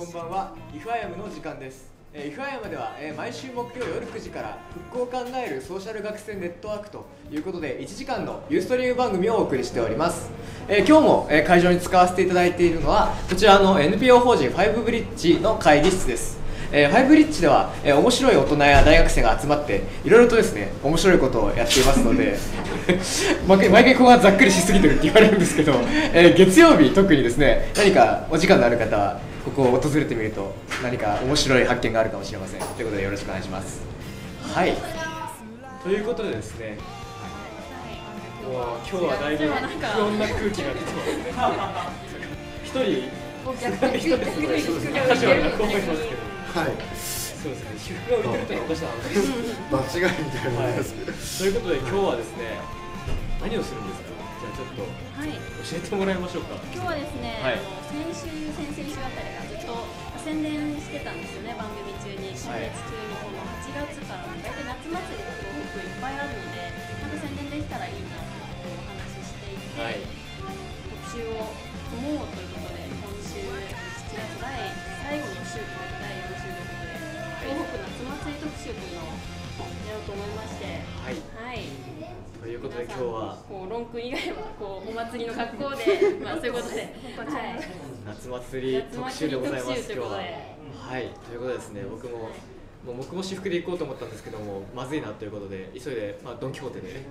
こんばんは。イフアヤムの時間です。イフアヤムでは、毎週木曜夜9時から復興を考えるソーシャル学生ネットワークということで1時間のユーストリーム番組をお送りしております。今日も、会場に使わせていただいているのはこちらの NPO 法人ファイブブリッジの会議室です。ファイブブリッジでは、面白い大人や大学生が集まっていろいろとですね面白いことをやっていますので毎回ここがざっくりしすぎてるって言われるんですけど、月曜日特にですね何かお時間のある方はここを訪れてみると何か面白い発見があるかもしれません。ということでよろしくお願いします。はい、ということでですね、もう今日はだいぶ不穏な空気が出てますね。一人カジュアルな子もいますけど、はい、そうですね、私服が売ってるってのはおかしな話間違いみたいな話です。 ということで今日はですね、何をするんですか。じゃあちょっと教えてもらいましょうか。 今日はですね、先々週あたりからずっと宣伝してたんですよね、番組中に。今月中にこの8月から大体夏祭りがすごくいっぱいあるので、なんか宣伝できたらいいなとお話ししていて、特集を組もうということで、今週7月最後の週と第4週ということで、東北夏祭り特集というのをやろうと思いまして、 ということで今日はこうロン君以外はこうお祭りの格好でまあそういうことで、 夏祭り特集でございます。今日はということでですね、僕も私服で行こうと思ったんですけども、まずいなということで急いで、ドン・キホーテで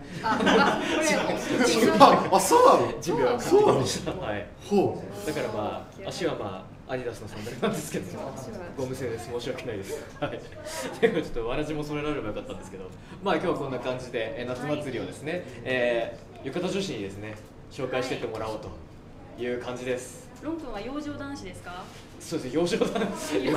そうなの準備を買ってきました。だから足はアディダスのサンダルなんですけど、ゴム製です。申し訳ないです。ちょっとわらじもそれらればよかったんですけど、今日はこんな感じで夏祭りをですね、浴衣女子にですね紹介していってもらおうという感じです。 ロン君は養生男子ですか？ そうです。養生男子っていう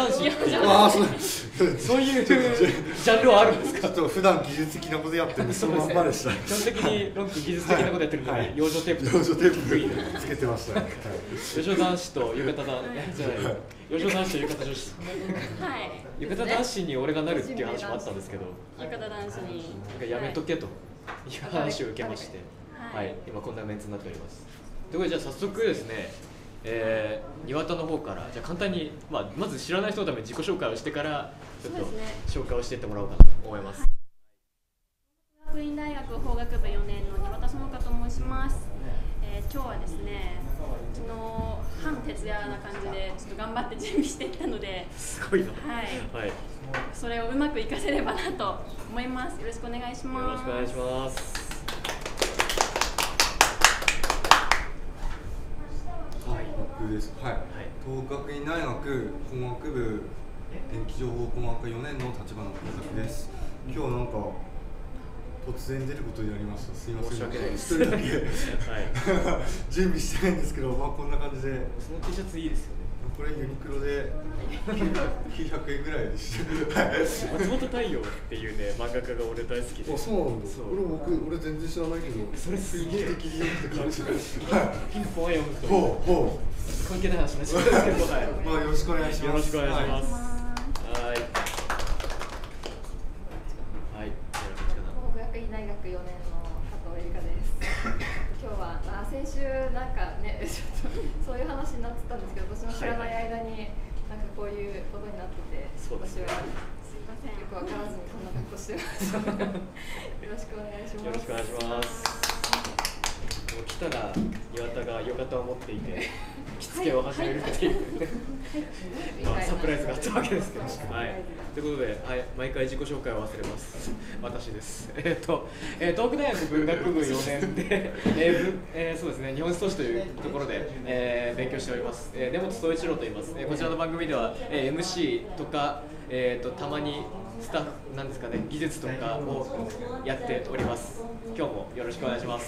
そういうジャンルはあるんですか？ ちょっと普段技術的なことやってるんでそのまんまでした。 基本的にロン君技術的なことやってるので、養生テープつけてました。 養生男子と浴衣じゃない、養生男子と浴衣女子。浴衣男子に俺がなるっていう話もあったんですけど、 浴衣男子にやめとけという話を受けまして、今こんなメンツになっております。ということでじゃあ早速ですね、岩田の方からじゃあ簡単に、まず知らない人のために自己紹介をしてからちょっと紹介をしていってもらおうかなと思います。 学院大学法学部4年の岩田園香と申します。今日はですね、昨日半徹夜な感じでちょっと頑張って準備していったので、 すごいな。 それをうまく活かせればなと思います。よろしくお願いします。 よろしくお願いします。 僕です。東北学院大学工学部電気情報工学科4年の立花光作です。今日はなんか突然出ることになりました。すいません。 申し訳ないです。 一人だけ準備してないんですけど、こんな感じで。 その T シャツいいですよね。 これユニクロで900円ぐらいでした。 松本太陽っていうね漫画家が俺大好きで。 そうなんだ。俺全然知らないけど。それすげえ的に読むって感じです。 ピンポンは読むと。関係ない話になっちゃうんですけど、 よろしくお願いします。 よろしくお願いします。 東北学院大学4年の加藤由香です。今日は先週なんかねちょっとそういう話になってたんですけど、私も知らない間になんかこういうことになってて、私はすいませんよくわからずにこんな格好してました。よろしくお願いします。 よろしくお願いします。来たら岩田が浴衣を持っていて着付けを始めるっていうサプライズがあったわけですけど、ということで、毎回自己紹介を忘れます。私です。東北大学文学部4年で、そうですね、日本史都市というところで、勉強しております。根本総一郎と言います。こちらの番組では、MC とか、たまにスタッフなんですかね、技術とかをやっております。今日もよろしくお願いします。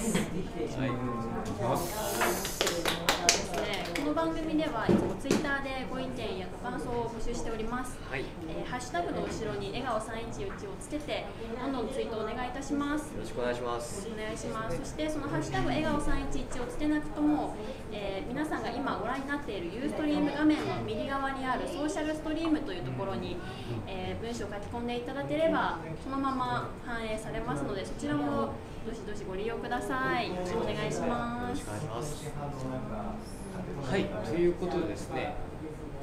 この番組ではいつもツイッターでご意見やご感想を募集しております。ハッシュタグの後ろに笑顔311をつけてどんどんツイートお願いいたします。 よろしくお願いします。 お願いします。そしてそのハッシュタグ笑顔311をつけなくとも、皆さんが今ご覧になっているユーストリーム画面の右側にあるソーシャルストリームというところに、文章を書き込んでいただければそのまま反映されますので、そちらもどしどしご利用ください。よろしくお願いします。 よろしくお願いします。ということでですね、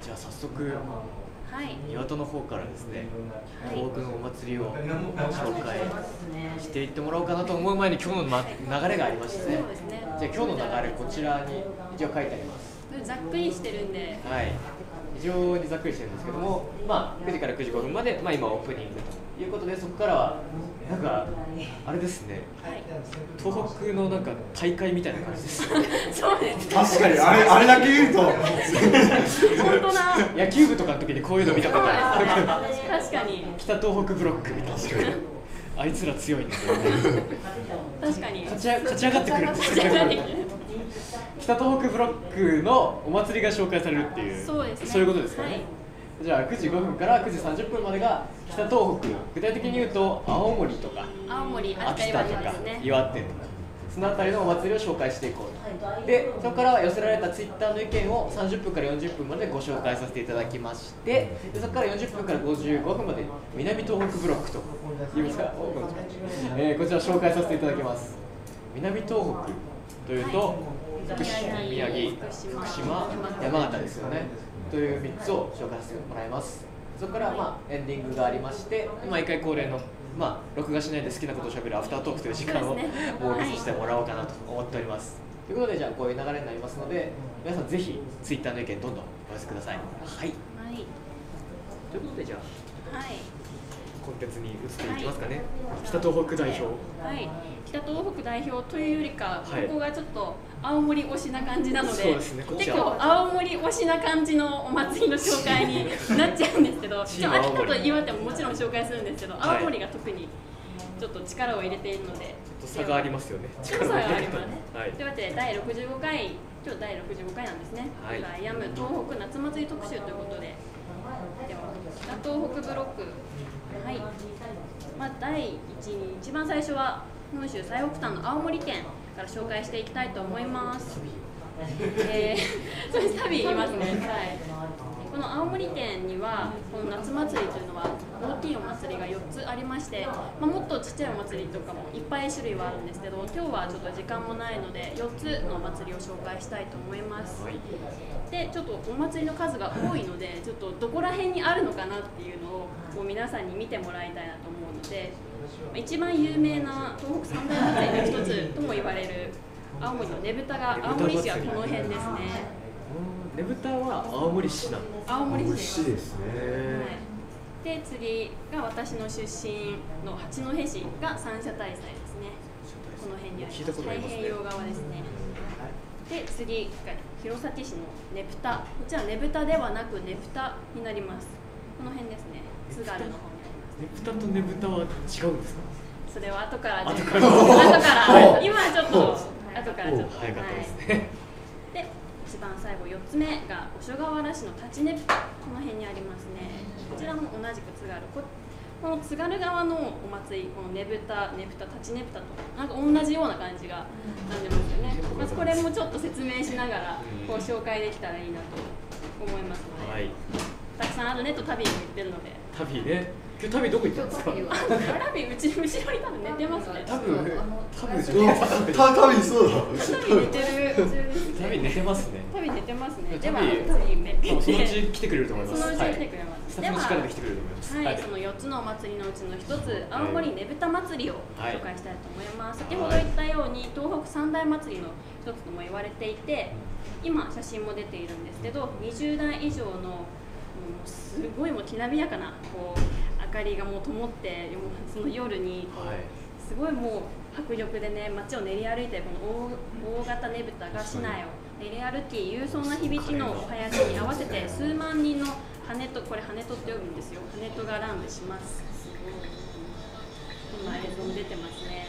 じゃあ早速はい、 岩戸の方からですね、 はい東北のお祭りを紹介していってもらおうかなと思う前に今日の、流れがありましてね。 そうですね。 じゃあ今日の流れこちらに一応書いてあります。 ざっくりしてるんで、 はい。非常にざっくりしてるんですけども、まあ9時から9時5分まで、まあ今オープニングということで、そこからはなんかあれですね。 はい、 東北のなんか大会みたいな感じです。 そうです。 確かにあれだけ言うと本当だ。 野球部とかの時にこういうの見たことある。 確かに。 北東北ブロックみたいな。あいつら強いんですよね。 確かに。 勝ち上がってくるんですよ。北東北ブロックのお祭りが紹介されるっていう、 そうですね。 そういうことですかね。 はい、 じゃあ9時5分から9時30分までが北東北、具体的に言うと青森とか青森、 秋田とかですね。 岩手とかそのあたりのお祭りを紹介していこうと。でそこから寄せられたツイッターの意見を30分から40分までご紹介させていただきまして、でそこから40分から55分まで南東北ブロックというんですか、こちら紹介させていただきます。南東北というと、福島、宮城、福島、山形ですよねという3つを紹介させてもらいます。そこからエンディングがありまして、毎回恒例の録画しないで好きなことをしゃべるアフタートークという時間を設けさせてもらおうかなと思っております。ということで、じゃあこういう流れになりますので、皆さんぜひツイッターの意見どんどんお寄せください。はい。 はい。 ということで、じゃあ、 はい。 コンテンツに移っていきますかね。北東北代表。 はい。北東北代表というよりか、 はいここがちょっと青森推しな感じなので、 そうですね、こっち結構は青森推しな感じのお祭りの紹介になっちゃうんですけど、 チーム青森秋田と岩手ももちろん紹介するんですけど、 はい青森が特にちょっと力を入れているので、 差がありますよね。 差があります。 はい。 というわけで第65回、今日第65回なんですね。 はいアイアム東北夏祭り特集ということで、では北東北ブロック、はい。第一番最初は本州最北端の青森県から紹介していきたいと思います。そうです、旅言いますね。はい。この青森県にはこの夏祭りというのは大きいお祭りが4つありまして、もっとちっちゃいお祭りとかもいっぱい種類はあるんですけど、今日はちょっと時間もないので4つのお祭りを紹介したいと思います。 はい。 でちょっとお祭りの数が多いので、ちょっとどこら辺にあるのかなっていうのをこう皆さんに見てもらいたいなと思うので、一番有名な東北三大祭りの一つとも言われる青森のねぶたが、青森市はこの辺ですね。 ねぶたは青森市なの。 青森市です。 ですね。 はい、で次が私の出身の八戸市が三社大祭ですね。この辺にあります。太平洋側ですね。で次が弘前市のねぷた、こちらねぶたではなくねぷたになります。この辺ですね。津軽の方にあります。 ねぶたとねぶたは違うんですか？ それは後から後から今はちょっと後からちょっと早かったですね。 で一番最後4つ目が五所川原市の立ちねぷた、この辺にありますね。こちらも同じく津軽、この津軽側のお祭り、このねぶた、立ちねぷたとなんか同じような感じがなんでますよね。まずこれもちょっと説明しながらこう紹介できたらいいなと思いますので、 はい。 たくさんあるねと旅にも行ってるので。 旅ね。今日旅どこ行ったんですか？ 旅うち後ろに多分寝てますね。 多分旅そうだ。 旅寝てる。 旅寝てますね。 旅寝てますね。で旅は旅寝て。 そのうち来てくれると思います。 そのうち来てくれます。 スタッフの力で来てくれると思います。 はい、その4つのお祭りのうちの1つ、青森ねぶた祭りを紹介したいと思います。先ほど言ったように東北三大祭りの1つとも言われていて、今写真も出ているんですけど、20台以上のもうすごいもうきらびやかなこう明かりがもう灯って、その夜にこうすごいもう迫力でね、街を練り歩いて、この大型ねぶたが市内を練り歩き、勇壮な響きのお囃子に合わせて数万人の羽と、これ羽とって呼ぶんですよ。羽とが乱舞します。すごい。こんな映像も出てますね。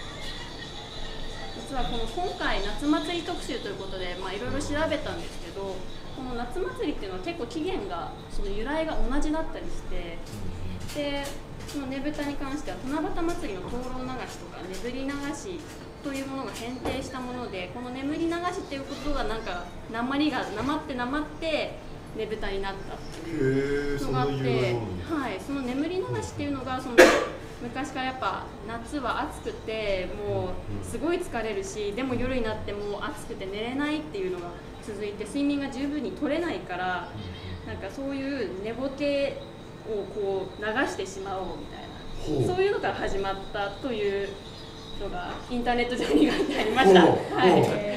実はこの今回夏祭り特集ということで、いろいろ調べたんですけど、この夏祭りっていうのは結構起源が、その由来が同じだったりして、でそのねぶたに関しては七夕祭りの灯籠流しとかねぶり流しというものが変形したもので、この眠り流しっていうことがなんか鉛がなまってねぶたになったっていうのがあって、はい、その眠り流しっていうのがその昔からやっぱ夏は暑くてもうすごい疲れるし、でも夜になっても暑くて寝れないっていうのが続いて、睡眠が十分に取れないから、 なんかそういう寝ぼけをこう流してしまおうみたいな、そういうのから始まったというのがインターネット上に書いてありました。はい、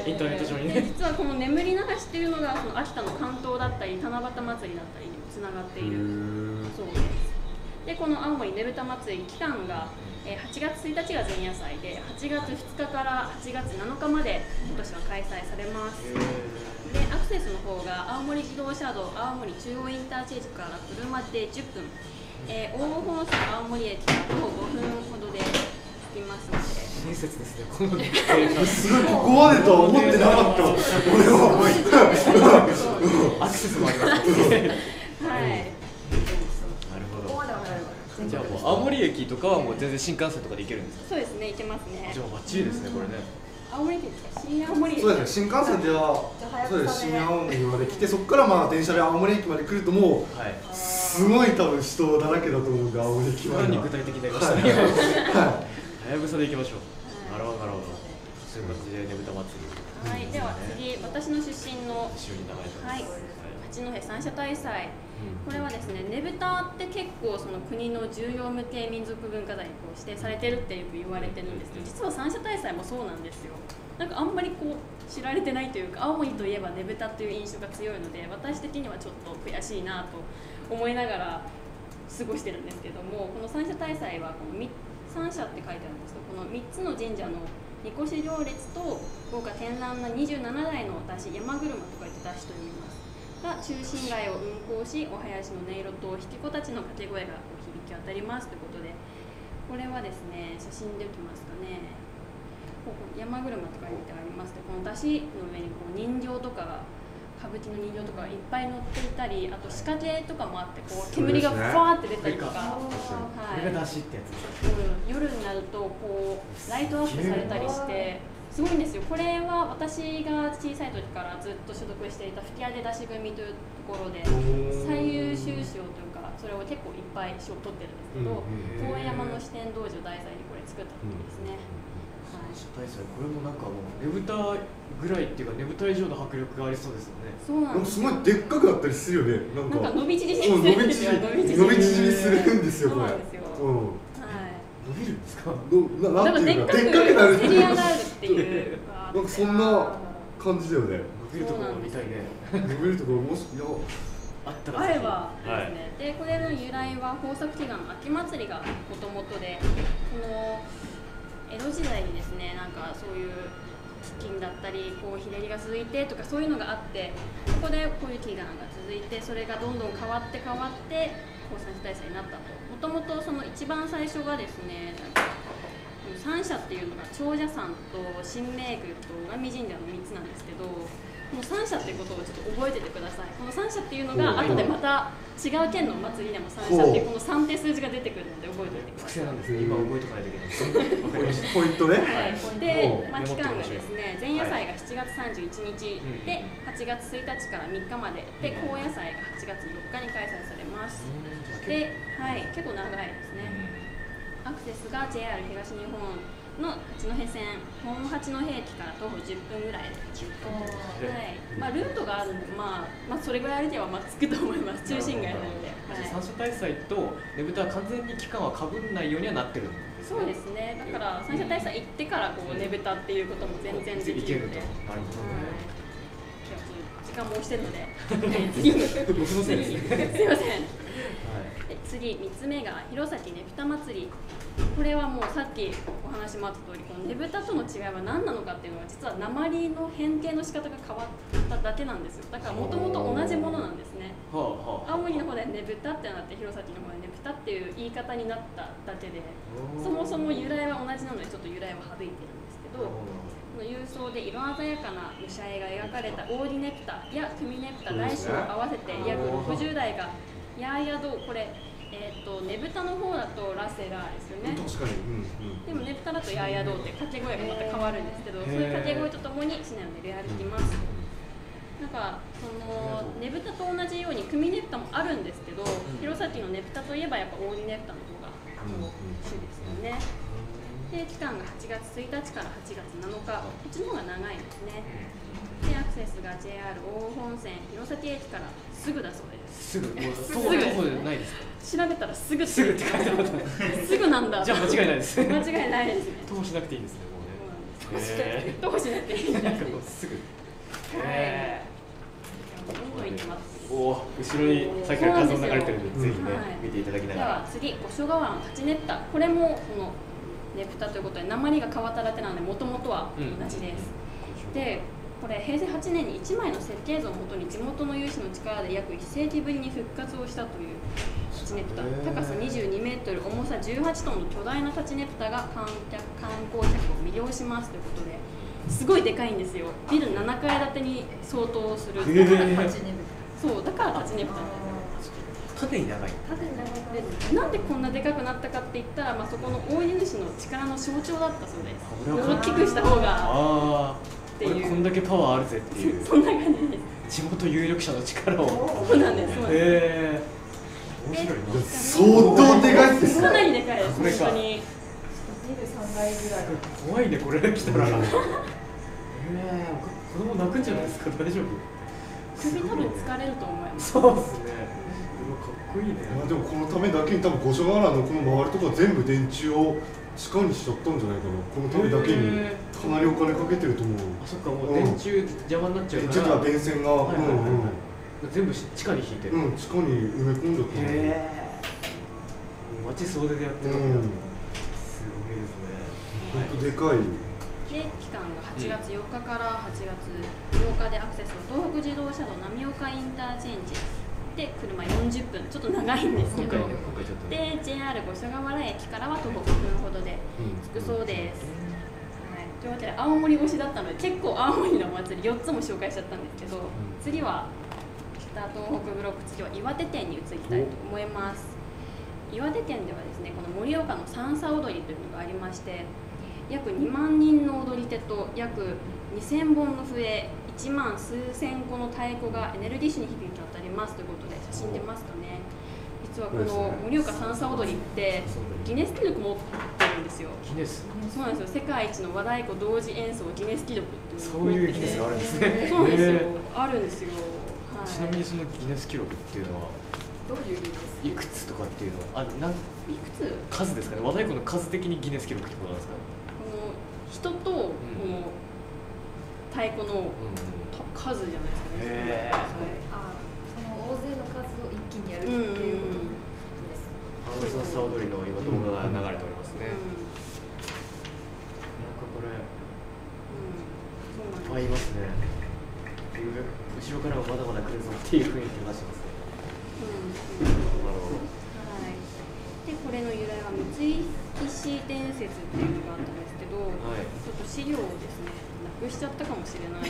インターネット上にで実はこの眠り流しっていうのがその秋田の竿燈だったり七夕祭りだったりにもつながっているそうです。でこの青森ねぶた祭り期間が8月1日が前夜祭で8月2日から8月7日まで今年は開催されます。でアクセスの方が青森自動車道青森中央インターチェンジから車で10分、黄金本線青森駅から徒歩5分ほどで着きますので。 親切ですね。このすごいここまでとは思ってなかった。俺はアクセスもありますね。 はい。 なるほど。じゃあもう青森駅とかはもう全然新幹線とかで行けるんですか。 そうですね、行けますね。 じゃあバッチリですねこれね。 青森駅ですか。新青森駅。 そうですね、新幹線ではそうです、新青森まで来てそこからまあ電車で青森駅まで来るともうすごい多分人だらけだと思うんで青森駅まで。 に具体的になりましたね。はやぶさで行きましょう。なるほどなるほど。そういう感じでねぶた祭り。 はい、では次私の出身の後ろに流れてます。 はい、八戸三社大祭。これはですね、ねぶたって結構その国の重要無形民族文化財にこう指定されてるってよく言われてるんですけど、実は三社大祭もそうなんですよ。なんかあんまりこう知られてないというか、青森といえばねぶたっていう印象が強いので、私的にはちょっと悔しいなと思いながら過ごしてるんですけども、この三社大祭はこの三社って書いてあるんですけど、この3つの神社のみこし行列と豪華絢爛な27台の山車山車と書いて山車と読みますが中心街を運行し、お囃子の音色と引き子たちの掛け声が響き渡りますということで、これはですね、写真できますかね、ここ山車と書いてありますで、この山車の上にこう人形とかが歌舞伎の人形とかがいっぱい乗っていたり、あと仕掛けとかもあって、こう煙がふわーって出たりとか、 これが出しってやつですね。 夜になるとこうライトアップされたりしてすごいんですよ。これは私が小さい時からずっと所属していた吹き上げ出し組というところで最優秀賞というか、それを結構いっぱい賞を取ってるんですけど、遠山の四天童子を題材にこれ作った時ですね。 大祭これもなんかもうねぶたぐらいっていうかねぶた以上の迫力がありそうですよね。 そうなんです。 すごいでっかくなったりするよね。なんか伸び縮みするんですよ。 伸び縮みするんですよこれ。 そうなんですよ。 伸びるんですか。 なんていうかでっかくなる。せり上がるっていう。 なんかそんな感じだよね。 伸びるところみたいね。 伸びるところもしあったらあればですね。でこれの由来は豊作祈願の秋祭りがもともとで、この江戸時代にですね、なんかそういう飢饉だったりこう日照りが続いてとかそういうのがあって、そこでこういう祈願が続いて、それがどんどん変わって三社大祭になったと。もともとその一番最初がですね、三社っていうのが長者山と神明宮と小上神社の3つなんですけど、この三社っていうことをちょっと覚えててください。この三社っていうのが後でまた違う県のお祭りでも三社っていうこの3って数字が出てくるので覚えておいてください。 癖なんですね。今覚えとかないといけない。わかりました。 ポイントね。 はい。で、期間がですね、前夜祭が7月31日で8月1日から3日までで、後夜祭が8月4日に開催されます。で、はい、結構長いですね。アクセスが JR 東日本の八戸線本八戸駅から徒歩10分ぐらいで、はい、ルートがあるんで、それぐらい歩けば着くと思います。中心街なので。 三社大祭とねぶたは完全に期間はかぶんないようにはなってるんですね。 そうですね。だから三社大祭行ってからこうねぶたっていうことも全然できるので。なるほどね。時間も押してるので、次僕のせいですね。 すいません。次3つ目が弘前ねぶた祭り。これはもうさっきお話もあった通り、このねぶたとの違いは何なのかっていうのは実は鉛の変形の仕方が変わっただけなんですよ。だからもともと同じものなんですね。青森の方でねぶたってなって弘前の方でねぶたっていう言い方になっただけで、そもそも由来は同じなのでちょっと由来は省いてるんですけど、この勇壮で色鮮やかな武者絵が描かれたオーディネプタや組ネプタ大小を合わせて約60台がヤーヤド、これねぶたの方だとラセラーですよね。 確かに。 でもねぶただとヤーヤドって掛け声がまた変わるんですけど、そういう掛け声とともに市内を練り歩きます。なんかそのねぶたと同じように組ねぶたもあるんですけど、弘前のねぶたといえばやっぱオーディネプタの方が主ですよね。で期間が8月1日から8月7日、こっちの方が長いですね。 でアクセスが JR 大本線弘前駅からすぐだそうです。 すぐ、もうすぐ徒歩じゃないですか。 調べたらすぐすぐって書いてあった。 すぐなんだ。 じゃあ間違いないです。 間違いないですね。 徒歩しなくていいんですね、もうね。 どうしなくていいんだ。 なんかもうすぐ。 どんどん行きます。 おお、後ろにさっきから画像流れてるんで、ぜひね、見ていただきながら。 では次、五所川原の立ちねぷた。これもそのねぷたということで、鉛が変わっただけなので、もともとは同じです。で、これ平成8年に1枚の設計図をもとに地元の有志の力で約1世紀ぶりに復活をしたという立ちねぷた。高さ22メートル、重さ18トンの巨大な立ちねぷたが観光客を魅了しますということで、すごいでかいんですよ。ビル7階建てに相当する。そう、だから立ちねぷた。 縦に長い。 で、なんでこんなでかくなったかって言ったら、まあ、そこの大地主の力の象徴だったそうです。大きくした方がっていう。 こんだけパワーあるぜっていう。 そんな感じです。 地元有力者の力を。 そうなんです。そうなんです。 面白いな。 相当でかいですね。 かなりでかいです。 これか。 本当に。 23倍ぐらい。 怖いね、これ来たら。子供泣くんじゃないですか、大丈夫。 首多分疲れると思います。 そうですね。かっこいいね。 でもこのためだけに多分五所川原のこの周りとか全部電柱を地下にしちゃったんじゃないかな。このためだけにかなりお金かけてると思う。 あ、そっか、もう電柱邪魔になっちゃうから。 電柱が電線が、 全部地下に引いてる。 地下に埋め込んじゃった。 街総出でやってる。すごいですね。 本当でかい。 で、期間が8月4日から8月8日でアクセスは東北自動車道浪岡インターチェンジで車40分、ちょっと長いんですけど、で JR 五所川原駅からは徒歩5分ほどで着くそうです。というわけで青森推しだったので、結構青森のお祭り4つも紹介しちゃったんですけど、次は北東北ブロック、次は岩手店に移りたいと思います。岩手店ではですね、この盛岡の三叉踊りというのがありまして、約2万人の踊り手と約2000本の笛、1万数千個の太鼓がエネルギッシュに響き渡りますということで、写真出ますかね。実はこの盛岡三叉踊りってギネス記録持ってるんですよ。 ギネス。 そうなんですよ。世界一の和太鼓同時演奏ギネス記録っていうのそういうギネスがあるんですね。 そうなんですよ。あるんですよ。 ちなみにそのギネス記録っていうのはどういうギネス？ いくつとかっていうのは、いくつ？ 数ですかね。和太鼓の数的にギネス記録ってことなんですかね。 人とこの太鼓の数じゃないですかね。 その大勢の数を一気にやるっていうことです。 三叉踊りの今動画が流れておりますね。なんかこれ、いっぱいいますね。後ろからはまだまだ来るぞっていう雰囲気が出してますね。なるほど。 で、これの由来は三石伝説っていうのがあったんですけど、ちょっと資料をですね、なくしちゃったかもしれない。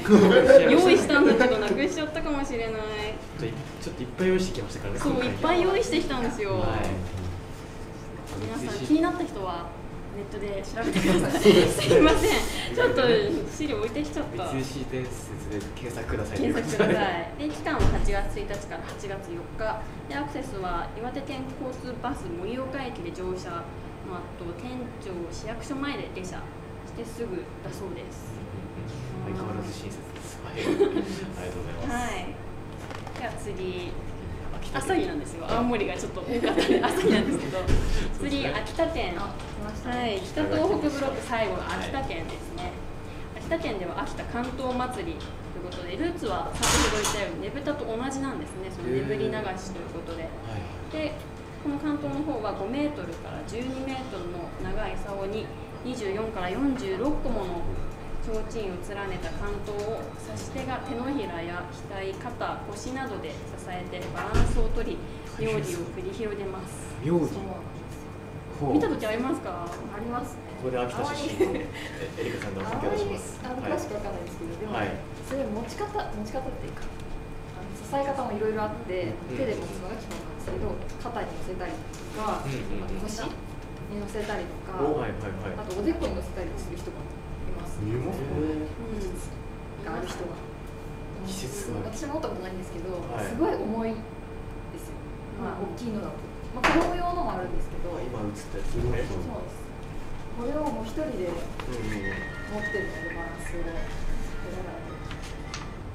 用意したんだけどなくしちゃったかもしれない。 ちょっといっぱい用意してきましたからね。 そう、いっぱい用意してきたんですよ。皆さん気になった人はネットで調べてください。すいません、ちょっと資料置いてきちゃった。 三石伝説で検索ください。 検索ください。で、期間は8月1日から8月4日。で、アクセスは岩手県交通バス盛岡駅で乗車、あと店長市役所前で下車してすぐだそうです。 相変わらず親切です。ありがとうございます。 はい。じゃあ次。朝日なんですよ。青森がちょっと多かったので朝日なんですけど、次秋田県。はい、北東北ブロック最後が秋田県ですね。秋田県では秋田関東祭りということで、ルーツは先ほど言ったようにねぶたと同じなんですね。そのねぶり流しということで。で、この関東の方は5メートルから12メートルの長い竿に24から46個もの提灯を連ねた関東を指し手が手のひらや額、肩、腰などで支えてバランスを取り、妙理を繰り広げます。 妙理。 見た時ありますか？ ありますね。 これ秋田出身のエリカさんのお話をします。 詳しくわかんないですけど、でもそれ持ち方っていうか、支え方もいろいろあって、手で持つのが基本なんですけど、肩に乗せたりとか、あと腰に乗せたりとか、あとおでこに乗せたりする人がいます。 見えますか？ある人が。私も持ったことないんですけど、すごい重いですよ。まあ大きいのだと。まあ、子供用のもあるんですけど、 今映ったやつね。 そうです。これをもう一人で持ってるのでバランスを。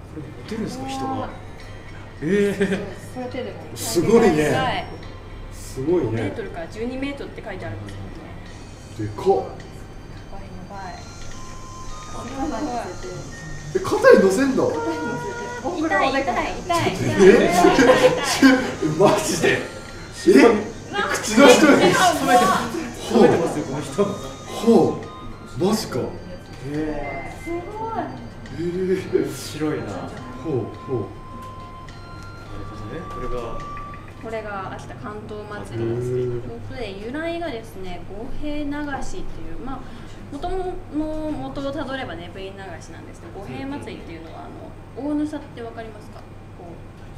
れ持てるんですか人が。 これ手でもすごいね。 はいすごい 5メーね。 トルから12メートルって書いてあるんですよね。 でかっ。 やばい。 肩に乗せて肩に乗せんだ。 痛い痛い痛い。 マジで。口の人に。 食べてますよこの人。 はあ、マジか。 すごい。 面白いな。 ほうほう。 なるほどね。 これが秋田関東祭りです。ということで由来がですね、五平流しっていう元の元をたどればね、部員流しなんですけど、五平祭りっていうのは大ぬさってわかりますか？こ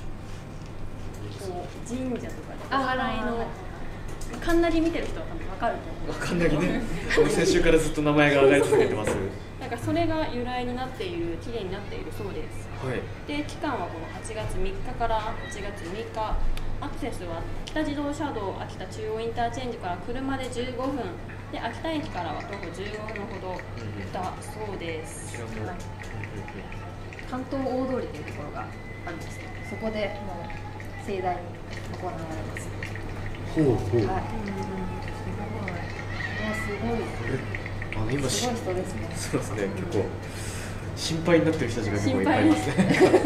う神社とかでお祓いのかんなり見てる人は多分わかると思う。 かんなりね。先週からずっと名前が上がり続けてます。 なんかそれが由来になっている、綺麗になっているそうです。 はい。 で期間はこの8月3日から8月6日、アクセスは北自動車道秋田中央インターチェンジから車で15分で、秋田駅からは徒歩15分ほどだそうです。 関東大通りというところがあるんですけど、そこでもう盛大に行われます。 ほうほう。 はい。 今すごい人ですね。 そうですね。結構心配になってる人たちが結構いっぱいいますね。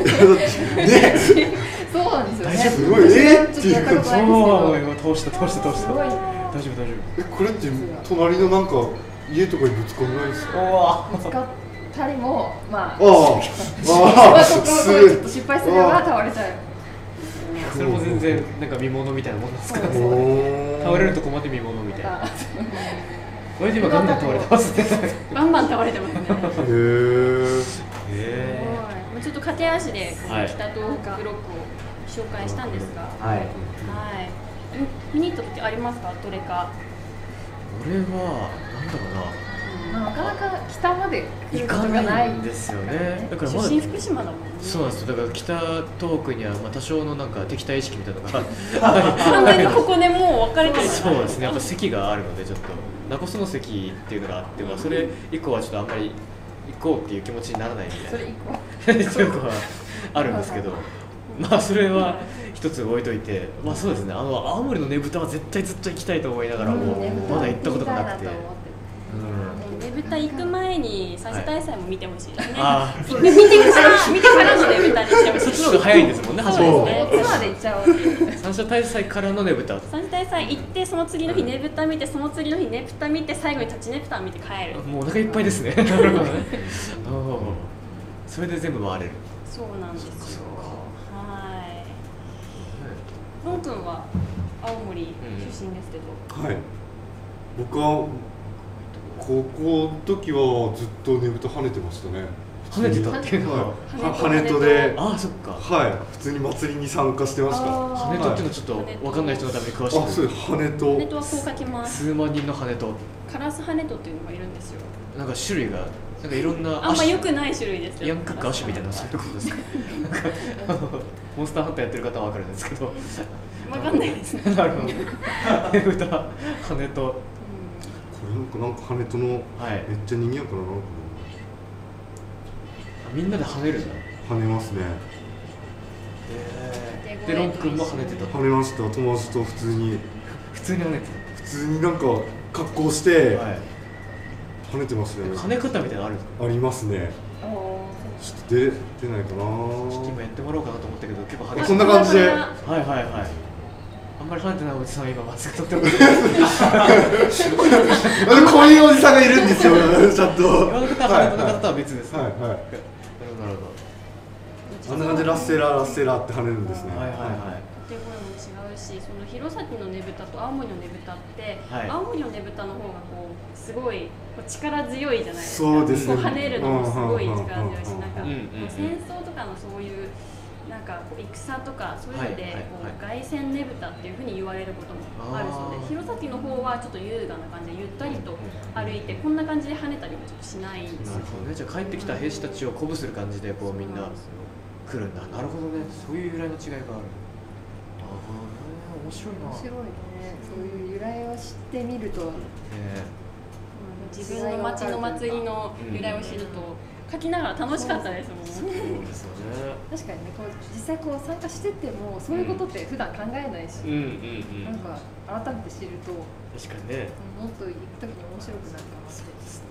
そうなんですよね。 すごいちょっとやったことないですけど。 倒した。 すごい。 大丈夫。 これって隣のなんか家とかにぶつかんないですか？ ぶつかったりもまあ。 ここちょっと失敗すれば倒れちゃう。 それも全然なんか見物みたいなもんですから。倒れるとこまで見物みたいな。割と今ガンガン倒れてますね。 バンバン倒れてますね。ちょっと駆け足でこの北東北ブロックを紹介したんですが、 はい。 見に行った時ありますか？どれか。 俺はなんだろうな。 なかなか北まで来行かることがなないいんですよね。だからまだ出身福島だもんね。 そうなんですよ。だから北東北には多少のなんか敵対意識みたいなのが完全にここでもう分かれてる。 そうですね。やっぱ席があるのでちょっと名古屋の席っていうのがあって、それ以降はちょっとあんまり行こうっていう気持ちにならないみたいな。 それ以降。 そういうのはあるんですけど、それは一つ置いといて、そうですね。青森のねぶたは絶対ずっと行きたいと思いながらもまだ行ったことがなくて。 ねぶた行く前に三者大祭も見てほしいですね。 見てからのねぶたにしてほしい。 そっちの方が早いんですもんね。初めて。 ツアーで行っちゃおうっていう。 三者大祭からのねぶた。 三者大祭行ってその次の日ねぶた見て、その次の日ねぶた見て、最後に立ちねぶた見て帰る。 もうお腹いっぱいですね。なるほどね。それで全部回れる。 そうなんですよ。はい。ロン君は青森出身ですけど。 はい。僕は高校の時はずっとねぶた跳ねてましたね。 跳ねてたっていうのは跳ねとで、 そっか。 はい、普通に祭りに参加してました。 跳ねとっていうのはちょっと分かんない人のために詳しい。 そうです。跳ねと。 跳ねとはこう書きます。 数万人の跳ねと。 カラス跳ねとっていうのがいるんですよ。 なんか種類がなんかいろんな。 あんま良くない種類ですよ。 ヤンクックアシュみたいなそういうことですか。モンスターハンターやってる方は分かるんですけど。 分かんないですね。 なるほど。ねぶた跳ねと。 これなんか跳ねとのめっちゃ賑やかななんかみんなで跳ねるんだ。 跳ねますね。 でロン君も跳ねてた。 跳ねました。友達と普通に跳ねてた。普通になんか格好して跳ねてますね。 跳ね方みたいなのあるんですか？ ありますね。ちょっと出ないかな。ちょっと今やってもらおうかなと思ったけど結構こんな感じで。 あんまり跳ねてないおじさん今マスク取ってます。 こういうおじさんがいるんですよ。ちゃんと。 今の方は跳ねてなかったは別です。なるほど。 あんな感じでラッセラーって跳ねるんですね。 掛け声も違うし、その弘前のねぶたと青森のねぶたって、青森のねぶたの方がこうすごい力強いじゃないですか。 そうですね。 跳ねるのもすごい力強いし、なんか戦争とかのそういうなんかこう戦とかそういうので凱旋ねぶたっていうふうに言われることもあるそうで、弘前の方はちょっと優雅な感じでゆったりと歩いてこんな感じで跳ねたりもちょっとしないんですよ。 なるほどね。じゃあ帰ってきた兵士たちを鼓舞する感じでこうみんな来るんだ。なるほどね。そういう由来の違いがある。面白いな。 面白いね。そういう由来を知ってみると、 自分の町の祭りの由来を知ると帰書きながら楽しかったですもん。 そうですよね。 確かにね、こう実際こう参加しててもそういうことって普段考えないし、なんか改めて知ると確かにね。 もっと行くときに面白くなるかなって。 そうですね。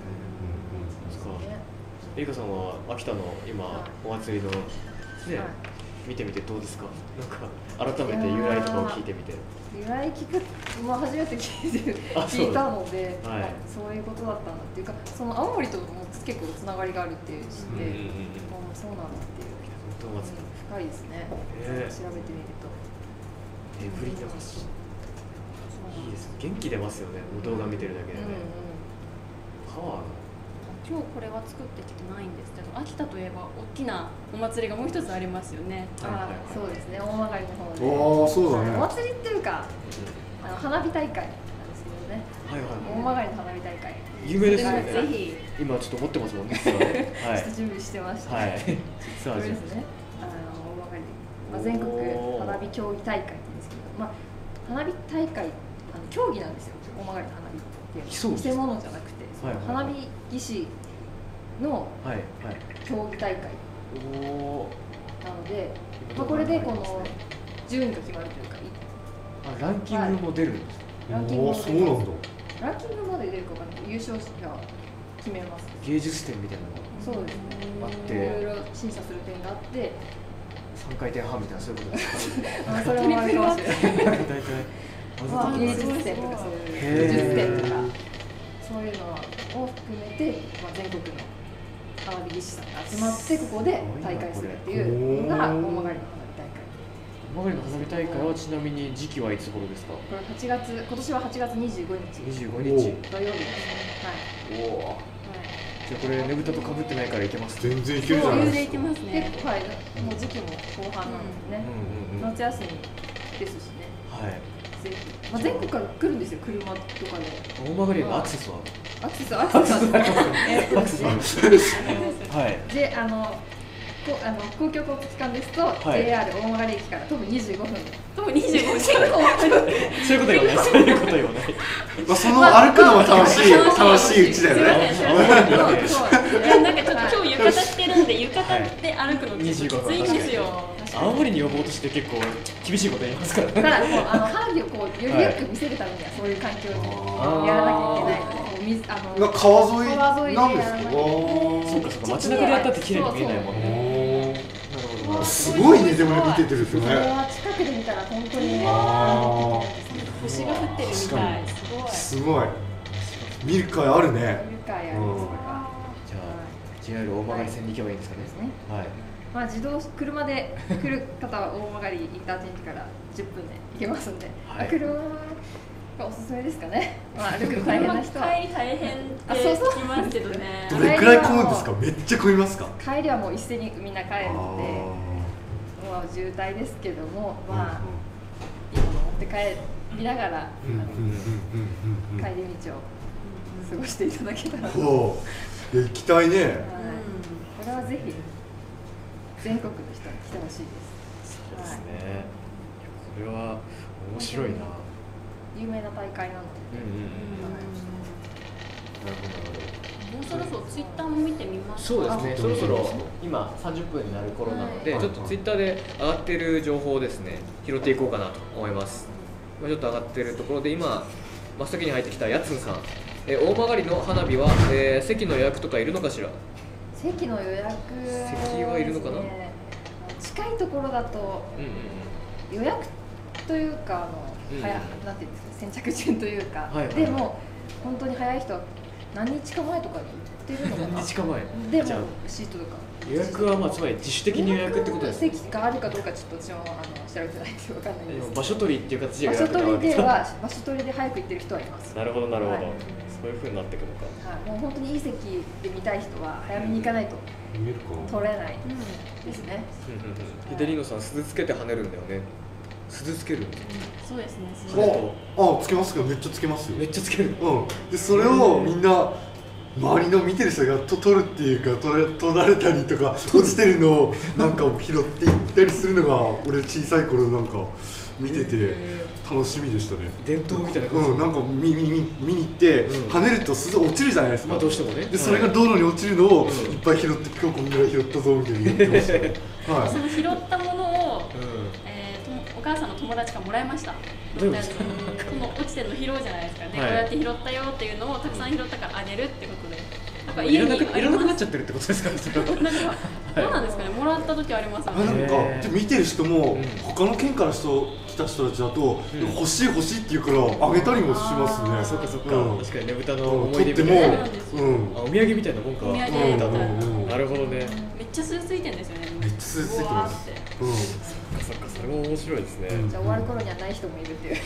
エリカさんは秋田の今、お祭りのね、見てみてどうですか？なんか改めて由来とかを聞いてみて。 由来聞く、初めて聞いたので、そういうことだったんだっていうか、その青森とも結構つながりがあるって知って、そうなんだっていう。深いですね。調べてみると。 振り流し。いいです。元気出ますよね。動画見てるだけでね。パワーが。 今日これは作ってきてないんですけど、秋田といえば大きなお祭りがもう一つありますよね。 そうですね、大曲の方で。 そうだね。 お祭りっていうか、花火大会なんですけどね。大曲の花火大会。 有名ですよね。 ぜひ。 今ちょっと持ってますもんね。 ちょっと準備してました。 はい。 そうですね。大曲、全国花火競技大会って言うんですけど、花火大会競技なんですよ。大曲の花火って。見せ物じゃなくて。花火技師の競技大会なので、これでこの順位が決まるというか、 ランキングも出るんですか？ ランキングもそうなんだ。 ランキングまで出るか分かんない。優勝者が決めます。 芸術点みたいなのがそうですね。 あって、 いろいろ審査する点があって、 3回転半みたいなそういうことですか？ それもあるかもしれない。芸術点とかそういう技術点とか。そういうのを含めて、全国の花火技師さんが集まってここで大会するっていうのが大曲の花火大会。 大曲の花火大会はちなみに時期はいつ頃ですか？ これ8月、今年は8月25日。 25日。 土曜日ですね。 はい。おお。じゃあこれねぶたと被ってないからいけます。 全然いけるじゃないですか。 結構もう時期も後半なのでね。夏休みですしね。 はい。 全国から来るんですよ、車とかで。 大曲のアクセスは？ アクセスははい。で、公共交通機関ですと JR 大曲駅から徒歩25分。 徒歩25分。 そういうこと言わない。そういうこと言わない。 その歩くのも楽しいうちだよね。 なんかちょっと今日浴衣着てるんで浴衣で歩くのきついんですよ。 青森に呼ぼうとして結構厳しいこと言いますからね。 ただ花火をこうよりよく見せるためにはそういう環境にやらなきゃいけないので、 川沿いなんですか？ そうかそうか、街中でやったって綺麗に見えないもんね。なるほど。 すごいね、でも見ててるんですよね。 これは近くで見たら本当にね、 星が降ってるみたい。 すごい。見る会あるね。 見る会ありますか。 じゃあ JR 大曲線に行けばいいんですかね。はい。 自動車で来る方は大曲インターチェンジから10分で行けますんで、車がおすすめですかね。歩くの大変な人は帰り大変って聞きますけどね。 どれくらい混むんですか？めっちゃ混みますか？ 帰りはもう一斉にみんな帰るので、渋滞ですけども、いいものを持って帰りながら帰り道を過ごしていただけたらと。 行きたいね。 これはぜひ全国の人に来てほしいです。 そうですね。これは面白いな。 有名な大会なので。 なるほどなるほど。 もうそろそろツイッターも見てみますか。 そうですね。そろそろ今30分になる頃なので、ちょっとツイッターで上がっている情報をですね拾っていこうかなと思います。ちょっと上がっているところで今真っ先に入ってきたやつんさん。大曲の花火は、席の予約とかいるのかしら？ 席の予約、 席はいるのかな？ 近いところだと予約というかなんていうんですか、先着順というか、でも本当に早い人は何日か前とかに行ってるのかな。 何日か前でもシートとか予約はつまり自主的に予約ってことですか？ 席があるかどうかちょっと私も調べてないんで分かんないです。 場所取りっていう形で予約があるわけですか？ 場所取りで早く行ってる人はいます。 なるほどなるほど。そういう風になってくるのか。 もう本当にいい席で見たい人は早めに行かないと取れないですね。 左野さん鈴つけて跳ねるんだよね。鈴つける。 そうですね。 つけますけどめっちゃつけますよ。 めっちゃつける。 でそれをみんな周りの見てる人が撮るっていうか撮られたりとか落ちてるのをなんか拾っていったりするのが俺小さい頃なんか見てて楽しみでしたね。 伝統みたいな感じ。 なんか見に行って、跳ねると鈴落ちるじゃないですか。 どうしてもね。 でそれが道路に落ちるのをいっぱい拾って、今日こんぐらい拾ったぞみたいに言ってましたね。はい。 その拾ったものをお母さんの友達からもらいました。 どういうことですか？ その落ちてるの拾うじゃないですか。で、こうやって拾ったよっていうのをたくさん拾ったからあげるってことで。なんかいらなくなっちゃってるってことですか？ なんかどうなんですかね。もらった時ありますよね。 なんか見てる人も他の県から来た人たちだと欲しい欲しいって言うからあげたりもしますね。 そっかそっか。確かにねぶたの思い出みたいなね。お土産みたいなもんか。 お土産みたいな。 なるほどね。 めっちゃ吸い付いてるんですよね。 めっちゃ吸い付いてます。 そっかそれも面白いですね。 じゃあ終わる頃にはない人もいるっていう。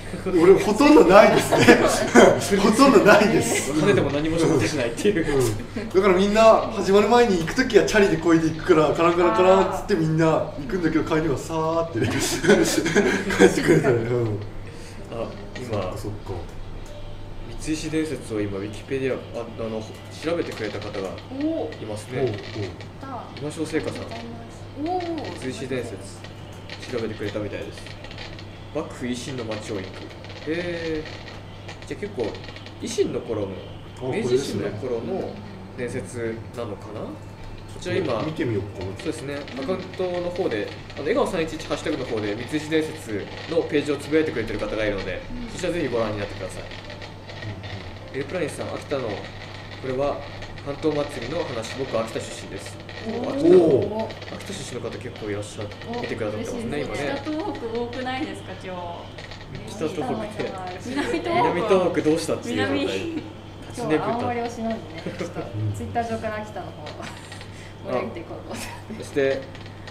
俺ほとんどないですね。ほとんどないです。 跳ねても何も仕事しないっていう。 だからみんな始まる前に行くときはチャリで漕いで行くからカランカランカランっつってみんな行くんだけど帰りはさーってね帰ってくれたね。 あ、今そっか。 三石伝説を今ウィキペディア調べてくれた方がいますね。今正聖華さん、三石伝説調べてくれたみたいです。幕府維新の町を行く。じゃあ結構維新の頃の明治維新の頃の伝説なのかな。こちら今見てみようかな。 そうですね、アカウントの方で笑顔311ハッシュタグの方で三石伝説のページをつぶやいてくれてる方がいるので、そちらぜひご覧になってください。エルプラニスさん、秋田のこれは関東祭りの話、僕は秋田出身です。秋田出身の方結構いらっしゃって見てくださってますね今ね。 北東北多くないですか今日。 北東北って南東北どうしたっていう状態。 今日は青森推しなんでね、ちょっとツイッター上から秋田の方盛り上げていこうと思って。 そして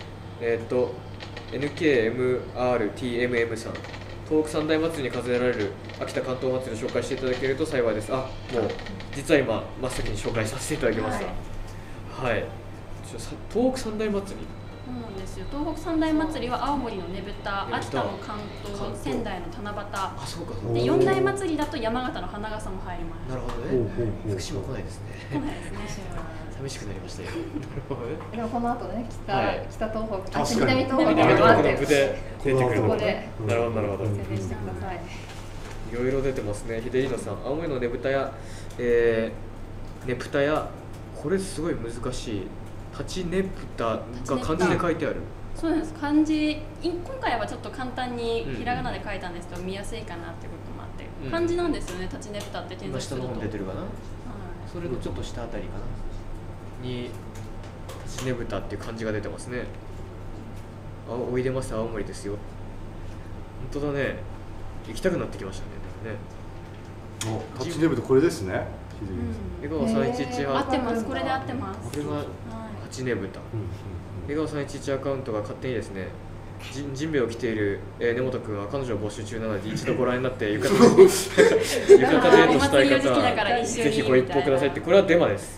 NKMRTMM さん、東北三大祭りに数えられる秋田関東祭りを紹介していただけると幸いです。もう実は今真っ先に紹介させていただきました。はい。東北三大祭り。 そうなんですよ。東北三大祭りは青森のねぶた、秋田の関東、仙台の七夕。で四大祭りだと山形の花笠も入ります。 なるほどね。福島来ないですね。 来ないですね。 寂しくなりましたよ。 でもこの後ね、北東北、 南東北で出てくる。 ここでなるほどなるほど。 宣伝してください。 いろいろ出てますね。秀里さん、青森のねぶたやねぷたや、これすごい難しい。立ちねぷたが漢字で書いてある。 そうです。漢字、今回はちょっと簡単にひらがなで書いたんですけど、見やすいかなってこともあって、漢字なんですよね。立ちねぷたって検索すると。 下の方に出てるかな。それのちょっと下あたりかな。に立ちねぶたっていう漢字が出てますね。おいでます青森ですよ。本当だね。行きたくなってきましたね。 立ちねぶたこれですね。 江川311 合ってます。これで合ってます。 これが立ちねぶた。江川311アカウントが勝手にですね、ジンベエを着ている根本君は彼女を募集中なので一度ご覧になって浴衣デートしたい方はぜひご一報くださいって、これはデマです。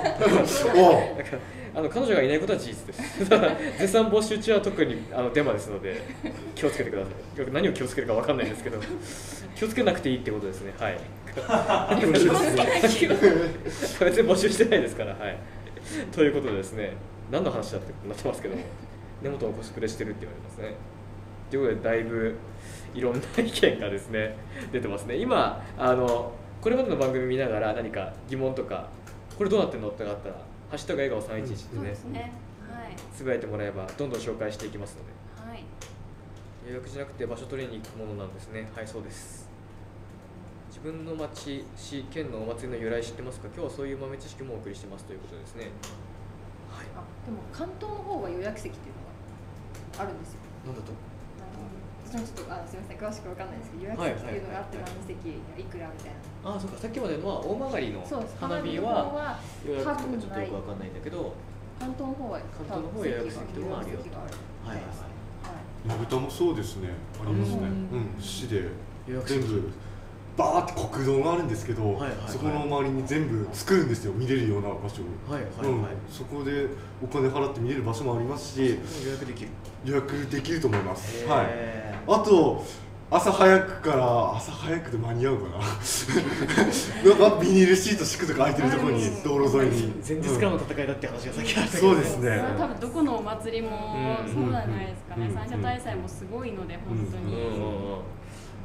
彼女がいないことは事実です。絶賛募集中は特にデマですので気をつけてください。何を気をつけるかわかんないんですけど、気をつけなくていいってことですね。はい。別に募集してないですから。はい。ということでですね、何の話だってなってますけども、根本をコスプレしてるって言われますね。ということでだいぶいろんな意見がですね出てますね。今これまでの番組見ながら何か疑問とかこれどうなってんのってあったらハッシュタグ笑顔311でね、つぶやいてもらえばどんどん紹介していきますので。はい。予約じゃなくて場所取りに行くものなんですね。はい、そうです。自分の町、市、県のお祭りの由来知ってますか？今日はそういう豆知識もお送りしてますということですね。 はい。でも関東の方は予約席っていうのがあるんですよ。 なんだと？ ちょっとすみません詳しくわかんないですけど、予約席っていうのがあって何席いくらみたいな。 そうか、さっきまでの大曲の花火は予約とかちょっとよくわかんないんだけど、 関東の方は予約席とかもあるよ。はいはいはい。ねぶたもそうですね。ありますね。市で全部バーって国道があるんですけど、そこの周りに全部作るんですよ。見れるような場所を。そこでお金払って見れる場所もありますし、予約できると思います。はい。あと朝早くで間に合うかな。なんかビニールシート敷くとか空いてるところに道路沿いに。 前日からの戦いだって話がさっきあったけど。 そうですね。 多分どこのお祭りもそうじゃないですかね。三社大祭もすごいので本当に。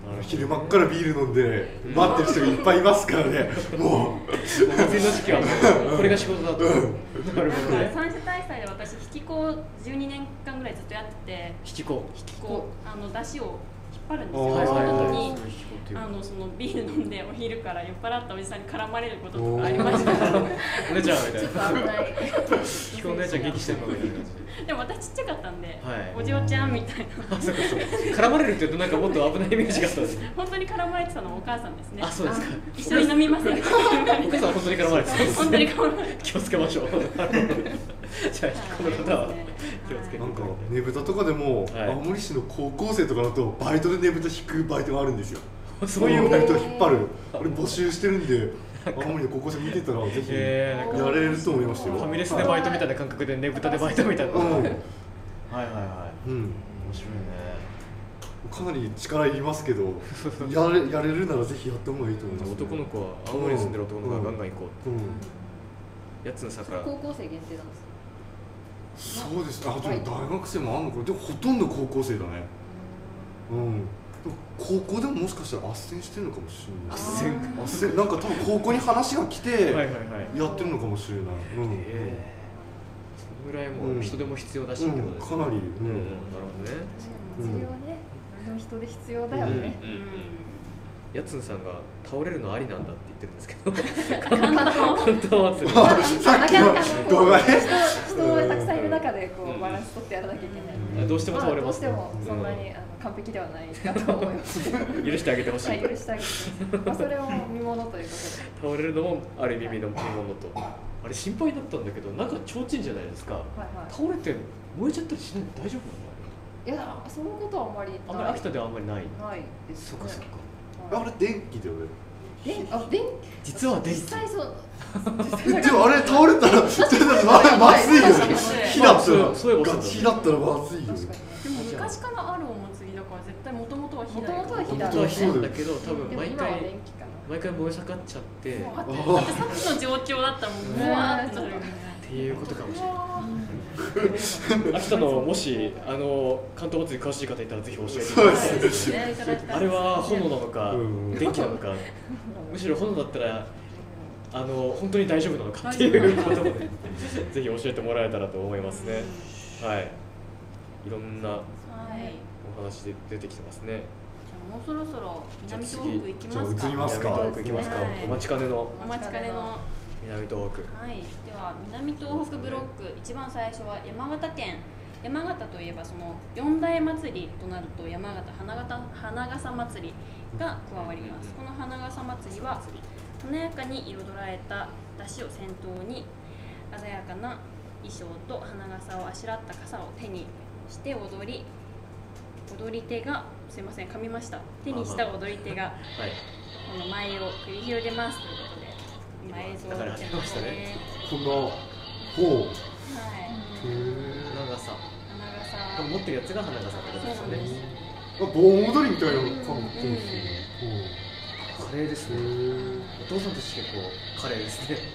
昼間っからビール飲んで待ってる人がいっぱいいますからね。もう祭りの時期はもうこれが仕事だと。なるほどね。 三種大祭で私引き子を12年間ぐらいずっとやってて、 引き子出汁を引っ張るんですよ。 はいそはいはいの時にそのビール飲んでお昼から酔っ払ったおじさんに絡まれることとかありました。 お姉ちゃんみたいちょっとな。 危ない引き子お姉ちゃん元気してるのみたいな感じで。 でも私ちっちゃかったんで、 はいお嬢ちゃんみたいな。 あ、そうかそう。絡まれるって言うとなんかもっと危ないイメージがあったんです。 本当に絡まれてたのはお母さんですね。 あ、そうですか。 一緒に飲みません。 お母さんは本当に絡まれてたんです。 本当に絡まれて気をつけましょう。じゃあ引き子の方は気をつけて。 なんかねぶたとかでも、 はい青森市の高校生とかだとバイトでねぶた引くバイトがあるんですよ。 そういうバイト引っ張る。俺募集してるんで、青森の高校生見てたらぜひやなんかれると思いましたよ。 ファミレスでバイトみたいな感覚でねぶたでバイトみたいな。はいはいはい。 うん。 面白いね。 かなり力いりますけど、やれるならぜひやった方がいいと思います、ね。 男の子は青森に住んでる男の子はガンガン行こう。 うん。 やつのさから。 高校生限定なんですか？ そうです。あ、でも大学生もあんのか。でもほとんど高校生だね。うん。高校でももしかしたら斡旋してるのかもしれない。斡旋なんか多分高校に話が来てやってるのかもしれない。うん。 そのぐらいもう人でも必要だしってことですね。 かなり。 なるほどね。 必要ね。人で必要だよね。 やつんさんが倒れるのありなんだって言ってるんですけど。 本当祭り。 さっきの動画ね。 人がたくさんいる中でこうバランス取ってやらなきゃいけない。 どうしても倒れます。 どうしてもそんなに完璧ではないかと思います。 許してあげてほしい。 はい、許してあげてほしい。それを見ものということで。 倒れるのもある意味見ものと。あれ心配だったんだけど、なんか提灯じゃないですか。倒れて燃えちゃったりしないの大丈夫なの？ いや、そのことはあんまり秋田ではあんまりない。 ないです。 そっかそっか。 あれ電気だよね。 実は電気。 実際そう。 でもあれ倒れたらちょっとまずいよね。火だったらそういえば火だったらまずいよね。 でも昔からあるお祭りだから絶対もともとは火だよ。 もともとは火だ。 本当は火なんだけど、多分毎回電気かな。 燃え盛っちゃって。 だってさっきの状況だったらもううわーってなるよね。 っていうことかもしれない。秋田のもし関東祭り詳しい方いたらぜひ教えてください。あれは炎なのか電気なのか、むしろ炎だったら本当に大丈夫なのかっていうこともね、ぜひ教えてもらえたらと思いますね。はい。いろんなお話で出てきてますね。 もうそろそろ南東北行きますか。 移りますか。 南東北行きますか。お待ちかねの。南東北。 はい。では南東北ブロック、一番最初は山形県。山形といえばその四大祭りとなると山形花笠祭りが加わります。この花笠祭りは華やかに彩られた出汁を先頭に鮮やかな衣装と花笠をあしらった傘を手にして踊り手がすいません噛みました。手にした踊り手がこの舞を繰り広げますということで。今映像を見てますね。 こんな、ほう。 はい。 花笠。持ってるやつが花笠ってことですよね。 盆踊りみたいな感じですね。 カレーですね。お父さんとして結構カレーですね。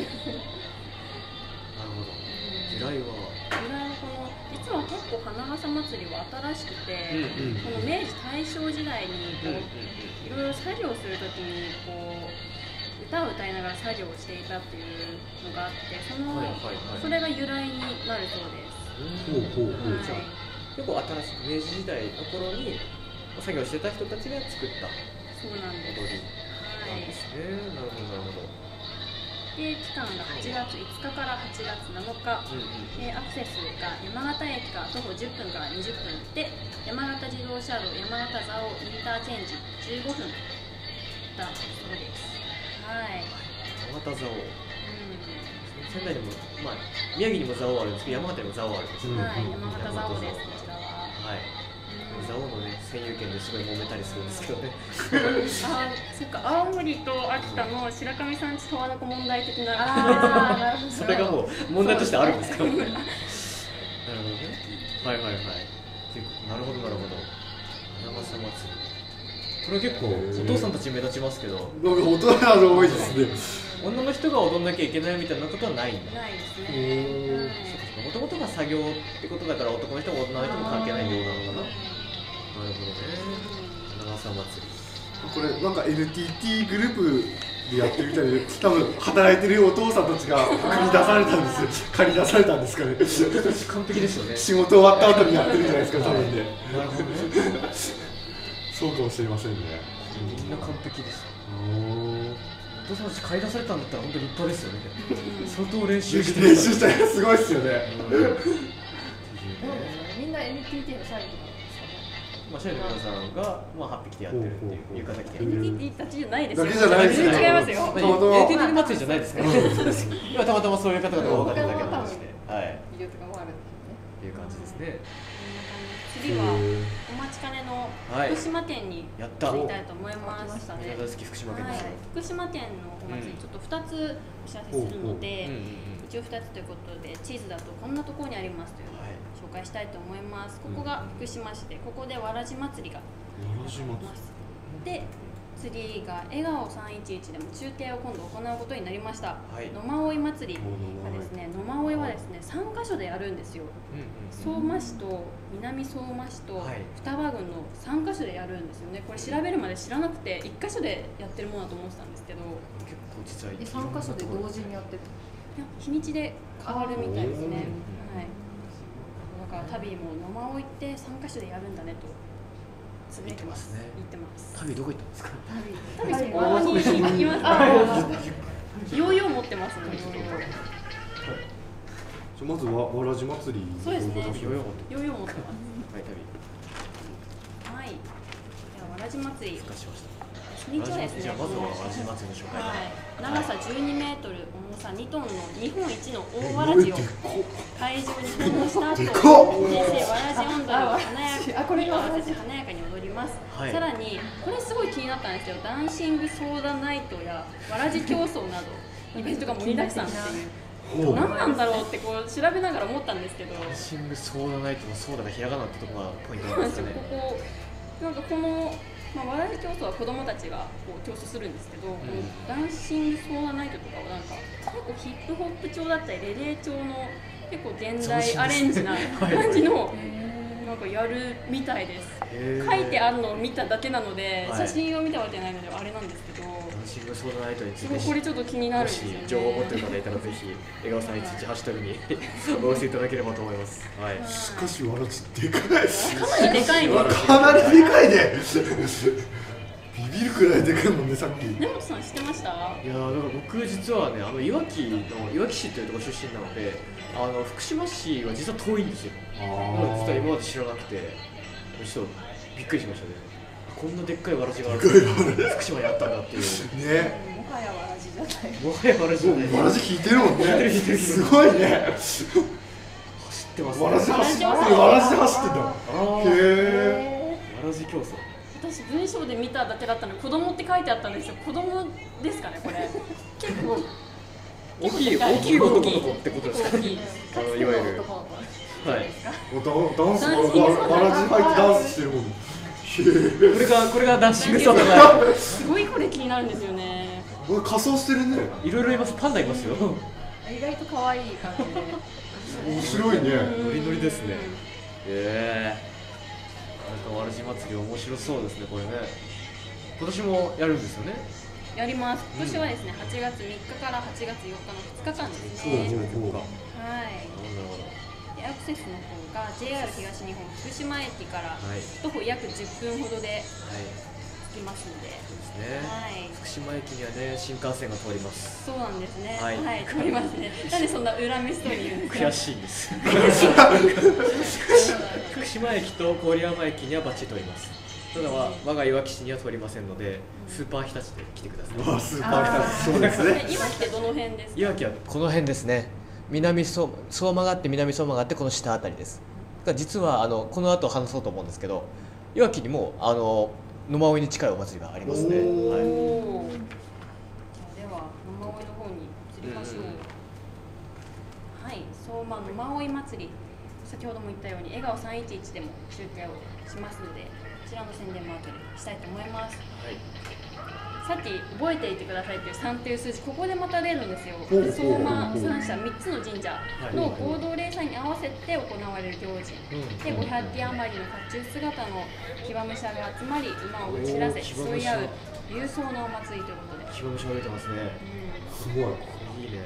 なるほど。由来はこの実は結構花笠祭りは新しくて、この明治大正時代にいろいろ作業するときに歌を歌いながら作業をしていたっていうのがあって、それが由来になるそうです。 結構新しい明治時代の頃に作業してた人たちが作ったそうなんです。 踊りなんですね。なるほどなるほど。 で期間が8月5日から8月7日、アクセスが山形駅から徒歩10分から20分で、山形自動車道山形蔵王インターチェンジ15分だそうです。はい。 山形蔵王。仙台にも、宮城にも蔵王あるんですけど、山形にも蔵王あるんですよね。 はい、山形蔵王です、こちらは。 はい。蔵王のね、占有権ですごい揉めたりするんですけどね。 そっか、青森と秋田の白神山地十和田湖問題的な。 それがもう問題としてあるんですか。なるほどね。はいはいはい。なるほどなるほど。長さ祭り。これは結構お父さんたち目立ちますけど。 なんか大人が多いですね。 女の人が踊んなきゃいけないみたいなことはないんだ。 ないですね。 もともとが作業ってことだから男の人も女の人も関係ないようなのかな。なるほどね。 長さ祭り。 これなんか NTT グループでやってるみたいで、多分働いてるお父さんたちが借り出されたんですよ。借り出されたんですかね。 完璧ですよね。 仕事終わった後にやってるんじゃないですか、多分ね。 なるほどね。 そうかもしれませんね。 みんな完璧です。お父さんたち買い出されたんだったら本当に立派ですよね。相当練習して練習したらすごいですよね。 みんな NTT の社員とかまあ、社員の皆さんが、まあ、8匹でやってるっていう浴衣着てやってる NTT たちじゃないですよ。 だけじゃないですよ。 全然違いますよ。 NTT 祭りじゃないですからね。今たまたまそういう方々が多かっただけの話で、はい、 医療とかもあるっていう感じですね。 次はお待ちかねの福島県に行きたいと思います。 大好き福島県ですよ。 福島県のお祭りちょっと2つお知らせするので、一応2つということで地図だとこんなところにありますというのを紹介したいと思います。ここが福島市で、ここでわらじ祭りがあります。で、次が笑顔311でも中継を今度行うことになりました。野馬追祭りがですね、野馬追はですね3カ所でやるんですよ。相馬市と南相馬市と双葉郡の3カ所でやるんですよね。これ調べるまで知らなくて1カ所でやってるものだと思ってたんですけど、 結構実は 3カ所で同時にやってた。 いや日にちで変わるみたいですね。はい。だから旅も野馬追って3カ所でやるんだねと。 言ってますね。 言ってます。 旅どこ行ったんですか？ 旅そこに行きます。ヨーヨー持ってますので。 まずはわらじ祭り。 そうですね。 ヨーヨー持ってヨーヨー持ってます。 はい、旅。 はい。ではわらじ祭り。 復活しました。 初日はですね。 じゃあまずはわらじ祭りの紹介。 はい。長さ12メートル、重さ2トンの日本一の大わらじを会場に奉納した後、先生わらじ音頭を華やかに踊ります。さらにこれすごい気になったんですよ。ダンシングソーダナイトやわらじ競争などイベントが盛りだくさんっていう。何なんだろうってこう調べながら思ったんですけど。 ダンシングソーダナイトのソーダがひらがなってところがポイントなんですよね。 ここなんかこのわらじ競争は子供たちがこう競争するんですけど、このダンシングソーダナイトとかはなんか結構ヒップホップ調だったりレゲエ調の結構現代アレンジな感じのなんかやるみたいです。書いてあるのを見ただけなので、写真を見たわけないのであれなんですけど、 ダンシングソーダナイトについてこれちょっと気になるんですよね。 情報を持っている方いたらぜひ笑顔311ハッシュタグにお寄せいただければと思います。はい。 しかしわらじでかい。 かなりでかいんです。 かなりでかいね。ビビるくらいでかいもんね、さっき。 根本さん知ってました？ いやだから僕実はね、いわき市というところ出身なので、福島市は実は遠いんですよ。実は今まで知らなくて、ちょっとびっくりしましたね。こんなでっかいわらじがある福島にあったんだっていうね。 もはやわらじじゃない。 もはやわらじじゃない。 わらじ引いてるもんね。 引いてるすごいね。 走ってますね。 わらじ走ってんだ。へえ。 わらじ競争。 私文章で見ただけだったので子供って書いてあったんですよ。子供ですかねこれ。結構大きい男の子ってことですか？いわゆる。はい。 ダンスわらじ履いてダンスしてるもん。 これがダンシングソーダナイト。 すごいこれ気になるんですよね。 仮装してるね。いろいろいます。パンダいますよ。 意外と可愛い感じで。 面白いね。 ノリノリですね。なんかわらじ祭り面白そうですね、これね。今年もやるんですよね。 やります。今年はですね、8月3日から8月4日の2日間ですね。はい。アクセスの方が JR 東日本福島駅から徒歩約10分ほどで着きますので。 そうですね。福島駅にはね、新幹線が通ります。 そうなんですね。はい、通りますね。なんでそんな裏メストに言うんですか。 悔しいんです。福島駅と郡山駅にはバッチリ通ります。ただ我がいわき市には通りませんので、スーパー日立で来てください。 スーパー日立、そうですね。 いわきってどの辺ですか。 いわきはこの辺ですね。相馬があって南相馬があってこの下あたりです。実はこの後話そうと思うんですけど、いわきにも野馬追に近いお祭りがありますね。はい、では野馬追の方に移りましょう。はい、相馬野馬追祭り、先ほども言ったように笑顔311でも中継をしますので、こちらの宣伝も後でしたいと思います。はい、 さっき覚えていてくださいっていう3っていう数字、ここでまた出るんですよ。 ほう相馬三社3つの神社の合同礼祭に合わせて行われる行事で、500機余りの甲冑姿の騎馬武者が集まり馬を打ち出せ競い合う勇壮なお祭りということで、 騎馬武者が出てますね。 すごい。 いいね。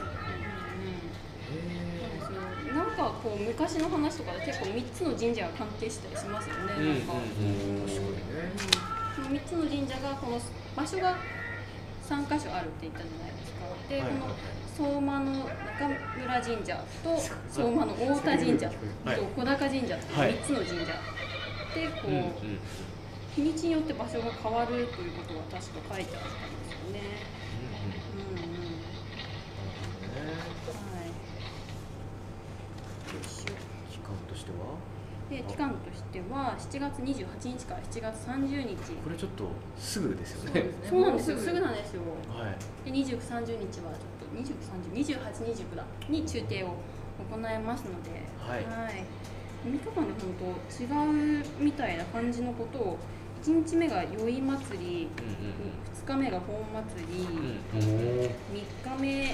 なんかこう昔の話とかで結構3つの神社が関係したりしますよね。なんかその3つの神社がこの場所が3カ所あるって言ったじゃないですか。で、この相馬の中村神社と相馬の太田神社と小高神社と3つの神社でこう日にちによって場所が変わるということは確か書いてあったんですよね。 期間としては？ で期間としては7月28日から7月30日。 これちょっとすぐですよね。 そうなんですよ。すぐなんですよ。 はい。 で29、30日はちょっと29、30、28、29だに中継を行いますので、 はい。 3日間で本当違うみたいな感じのことを、1日目が宵祭り、2日目が本祭り、3日目が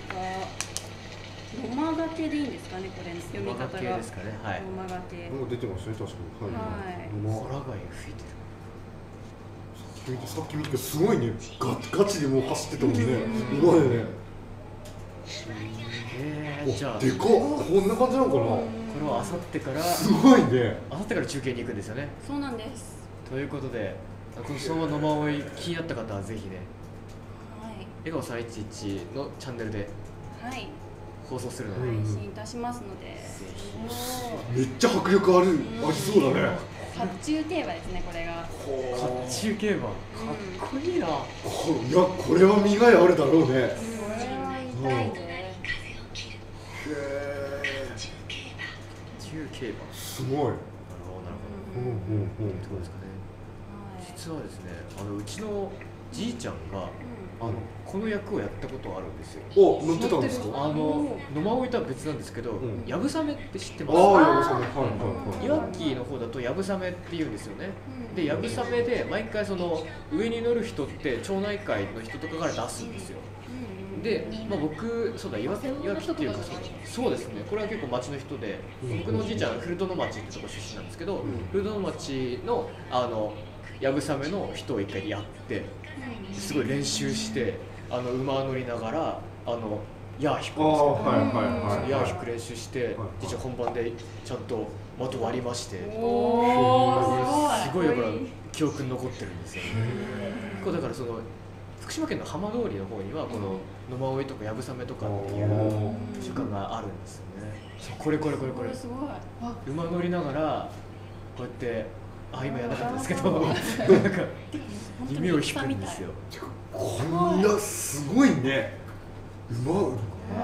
野間がけでいいんですかね、これ読み方が。 野間ですかね。はい。 野間がけ。 なんか出てますね、確かに。 はい。 ホラガイ吹いてる。 さっき見たけどすごいね。ガチでもう走ってたもんね。馬でね。 じゃあでかっ。こんな感じなのかな。 これはあさってからすごいね。 あさってから中継に行くんですよね。 そうなんです。 ということで、この相馬野間追い気になった方はぜひね、笑顔311のチャンネルで放送するので、 配信いたしますので、 めっちゃ迫力ありそうだね。 甲冑競馬ですね、これが。 甲冑競馬、かっこいいな。 いや、これは見がいあるだろうね。 これは痛いね。 中競馬。 すごい。 なるほどなるほど。どうですかね。実はですね、うちのじいちゃんがこの役をやったことあるんですよ。 お、乗ってたんですか。 野間追いとは別なんですけど、やぶさめって知ってます？ ああ、やぶさめ。はい。 いわきの方だとやぶさめって言うんですよね。で、やぶさめで毎回その上に乗る人って町内会の人とかから出すんですよ。で、僕、そうだ、いわきっていうか、そうですね、これは結構町の人で、僕のおじいちゃんは古殿町ってとこ出身なんですけど、古殿町のやぶさめの人を一回やって、すごい練習して、馬乗りながら、矢引くんですよ。矢引く練習して、実は本番でちゃんと的割りまして、すごいだから記憶に残ってるんですよね。こうだからその福島県の浜通りの方にはこの野間追いとかやぶさめとかっていう習慣があるんですよね。これすごい。 馬乗りながらこうやって今やらなかったんですけどなんか弓を引くんですよ。 こんなすごいね。馬。 へ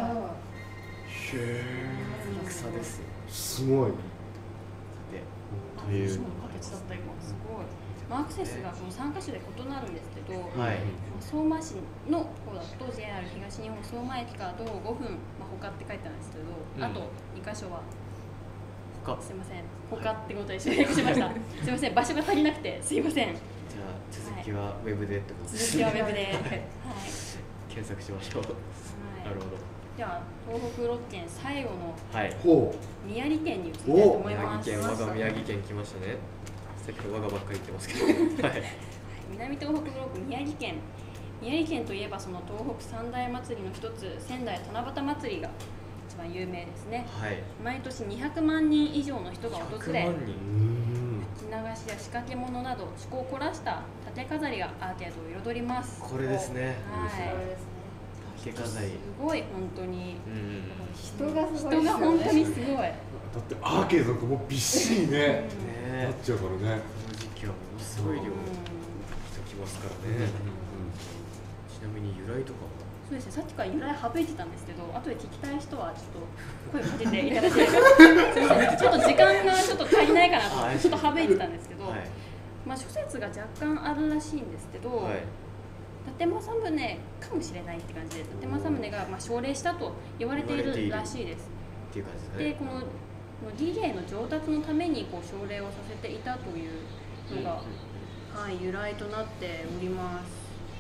え。戦ですよ。 すごい。 という。 すごい。アクセスがその3カ所で異なるんですけど、相馬市の方だと JR 東日本相馬駅から徒歩5分、他って書いてあるんですけど、あと2カ所はすいません、他ってことで省略しました。すいません、場所が足りなくてすいません。 じゃあ続きはウェブでってことですね。続きはウェブで検索しましょう。なるほど。 じゃあ東北6県最後の宮城県に移りたいと思います。 我が宮城県来ましたね。さっき我がばっかり言ってますけど南東北ブロック宮城県といえばその東北三大祭りの一つ仙台七夕祭りが一番有名ですね。毎年200万人以上の人が訪れ、吹き流しや仕掛け物など趣向を凝らした盾飾りがアーケードを彩ります。 これですね。 盾飾りすごい本当に人が本当にすごい。 だってアーケードがもうびっしりねなっちゃうからね。 この時期はものすごい量きますからね。ちなみに由来とかもそうですね、さっきから由来省いてたんですけど、後で聞きたい人はちょっと声かけていただければちょっと時間がちょっと足りないかなと思ってちょっと省いてたんですけど、諸説が若干あるらしいんですけど、伊達政宗かもしれないって感じで、伊達政宗が奨励したと言われているらしいです。 っていう感じですね。 で、この儀礼の上達のために奨励をさせていたというのが、由来となっております。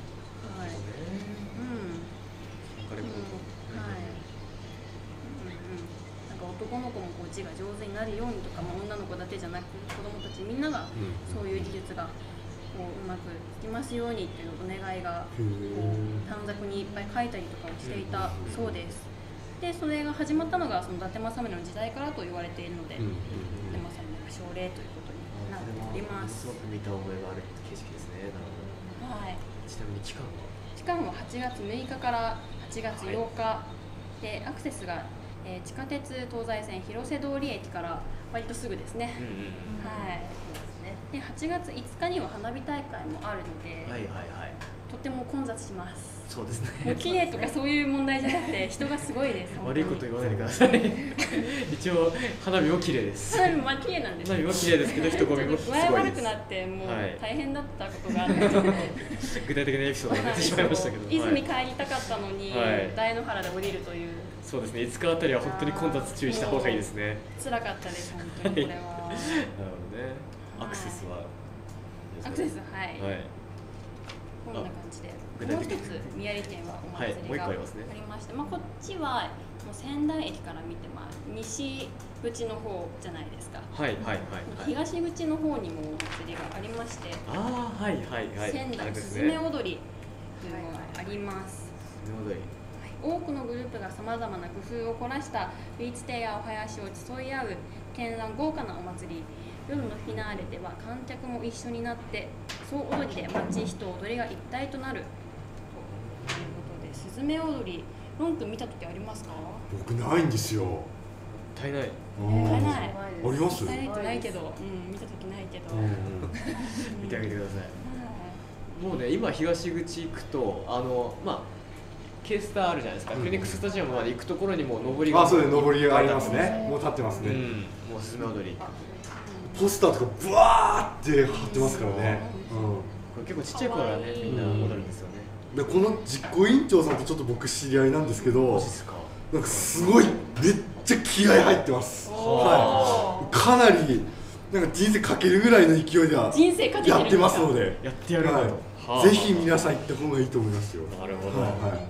はい。 カレーコート。 はい。なんか男の子もこう字が上手になるようにとか、女の子だけじゃなく子供たちみんながそういう技術がこううまくいきますようにっていうお願いがこう短冊にいっぱい書いたりとかをしていたそうです。でそれが始まったのがその伊達政宗の時代からと言われているので、伊達政宗が奨励ということになっております。 すごく見た覚えがある景色ですね。 はい。 ちなみに期間は 8月6日から8月8日で、アクセスが地下鉄東西線広瀬通り駅から割とすぐですね。はい。で8月5日には花火大会もあるので、とても混雑します。 そうですね。 もう綺麗とかそういう問題じゃなくて人がすごいです。 悪いこと言わないでください。一応花火も綺麗です。 花火も綺麗なんです。 花火も綺麗ですけど人混みもすごいです。 具合悪くなってもう大変だったことがあって、 具体的なエピソードが出てしまいましたけど。 泉帰りたかったのに大野原で降りるという。 そうですね。5日あたりは本当に混雑注意した方がいいですね。 辛かったです本当にこれは。なるほどね。 アクセスは。 アクセスはい。こんな感じで。もう一つ宮城県はお祭りがありまして、こっちはもう仙台駅から見て西口の方じゃないですか。東口の方にもお祭りがありまして、仙台すずめ踊りというのがあります。多くのグループがさまざまな工夫を凝らしたビーチ亭やお囃子を競い合う絢爛豪華なお祭り。夜のフィナーレでは観客も一緒になって総踊りで町人踊りが一体となるということで、すずめ踊りロン君見た時ありますか？ 僕ないんですよ。 足りない。 あります？ ないけど、見た時ないけど。 見てあげてください。もうね今東口行くとKスターあるじゃないですか。フェニックススタジアムまで行くところにも上りが。 そうです。上りがありますね。もう立ってますね。 もうすずめ踊り。 ポスターとかブワーって貼ってますからね。 これ結構ちっちゃい子からねみんな踊るんですよね。 でこの実行委員長さんとちょっと僕知り合いなんですけど、なんかすごいめっちゃ気合入ってます。かなりなんか人生かけるぐらいの勢いではやってますので、 やってやるなと。 ぜひ皆さん行った方がいいと思いますよ。 なるほど。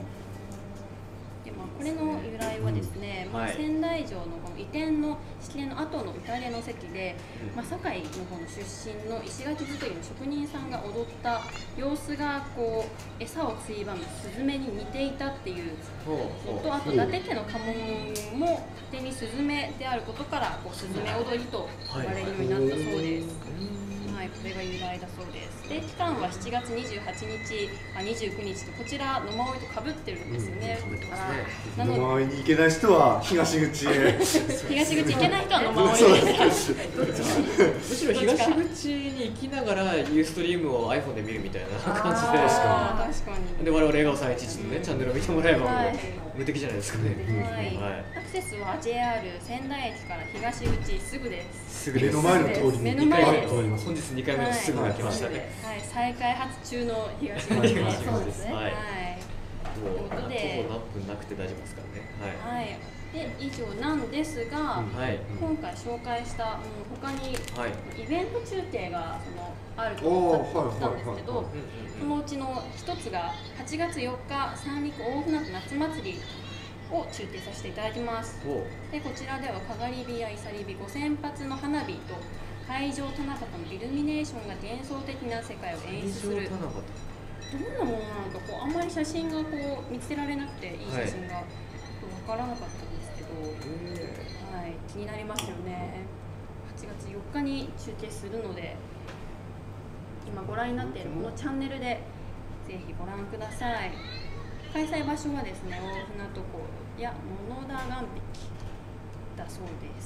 これの由来はですね、仙台城のこの移転の式典の後の歌入れの席で、堺の方の出身の石垣作りの職人さんが踊った様子がこう餌をついばむスズメに似ていたっていうのと、あと伊達家の家紋も勝手にスズメであることからスズメ踊りと言われるようになったそうです。これが由来だそうです。で期間は7月28日、29日とこちら野馬追とかぶってるんですよね。 野馬追に行けない人は東口へ。 東口行けない人は野馬追です。 むしろ東口に行きながらユーストリームを iPhone で見るみたいな感じで。 確かに。 で我々笑顔311のねチャンネルを見てもらえばもう無敵じゃないですかね。 アクセスは JR 仙台駅から東口すぐです。 目の前の通りに目の前です。 本日2回目のすぐが来ましたね。 再開発中の東口です。そうですね。 もう徒歩何分なくて大丈夫ですからね。 で以上なんですが、今回紹介した他にイベント中継があると思ったんですけど、そのうちの一つが8月4日三陸大船渡夏祭りを中継させていただきます。でこちらではかがり火やいさり火5000発の花火と海上七夕のイルミネーションが幻想的な世界を演出する。どんなものなのかあんまり写真が見つけられなくていい写真がわからなかったんですけど、気になりますよね。8月4日に中継するので、今ご覧になっているこのチャンネルでぜひご覧ください。開催場所はですね、大船渡港や物田岸壁だそうです。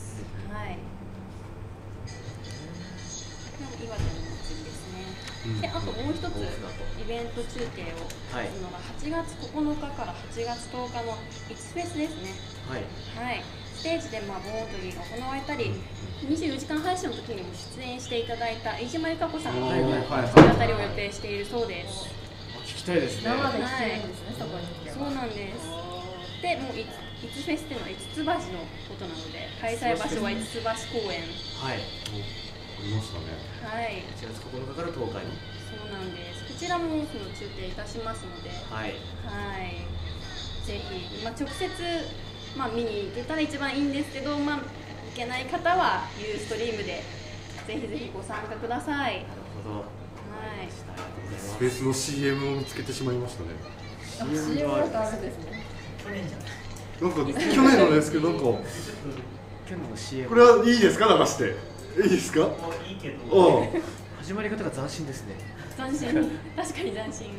岩手の祭りですね。であともう一つイベント中継をするのが8月9日から8月10日のいつフェスですね。ステージで盆踊りが行われたり、24時間配信の時にも出演していただいた飯島由香子さんの弾き語りを予定しているそうです。 聞きたいですね。 生で聞けるんですね、そこに。 そうなんです。でもういつフェスっていうのは五つ橋のことなので、開催場所は五つ橋公園。 ありましたね。 8 月9日から10日に。 そうなんです。こちらもその中継いたしますので、 はい、 ぜひ、直接、見に行けたら一番いいんですけど、行けない方はユーストリームでぜひぜひご参加ください。 なるほど。 スペースの CM を見つけてしまいましたね。 CM はあるんですね。 なんか去年のですけど、なんか去年の CM これはいいですか、流していいですか。 いいけど始まり方が斬新ですね。 斬新、確かに斬新。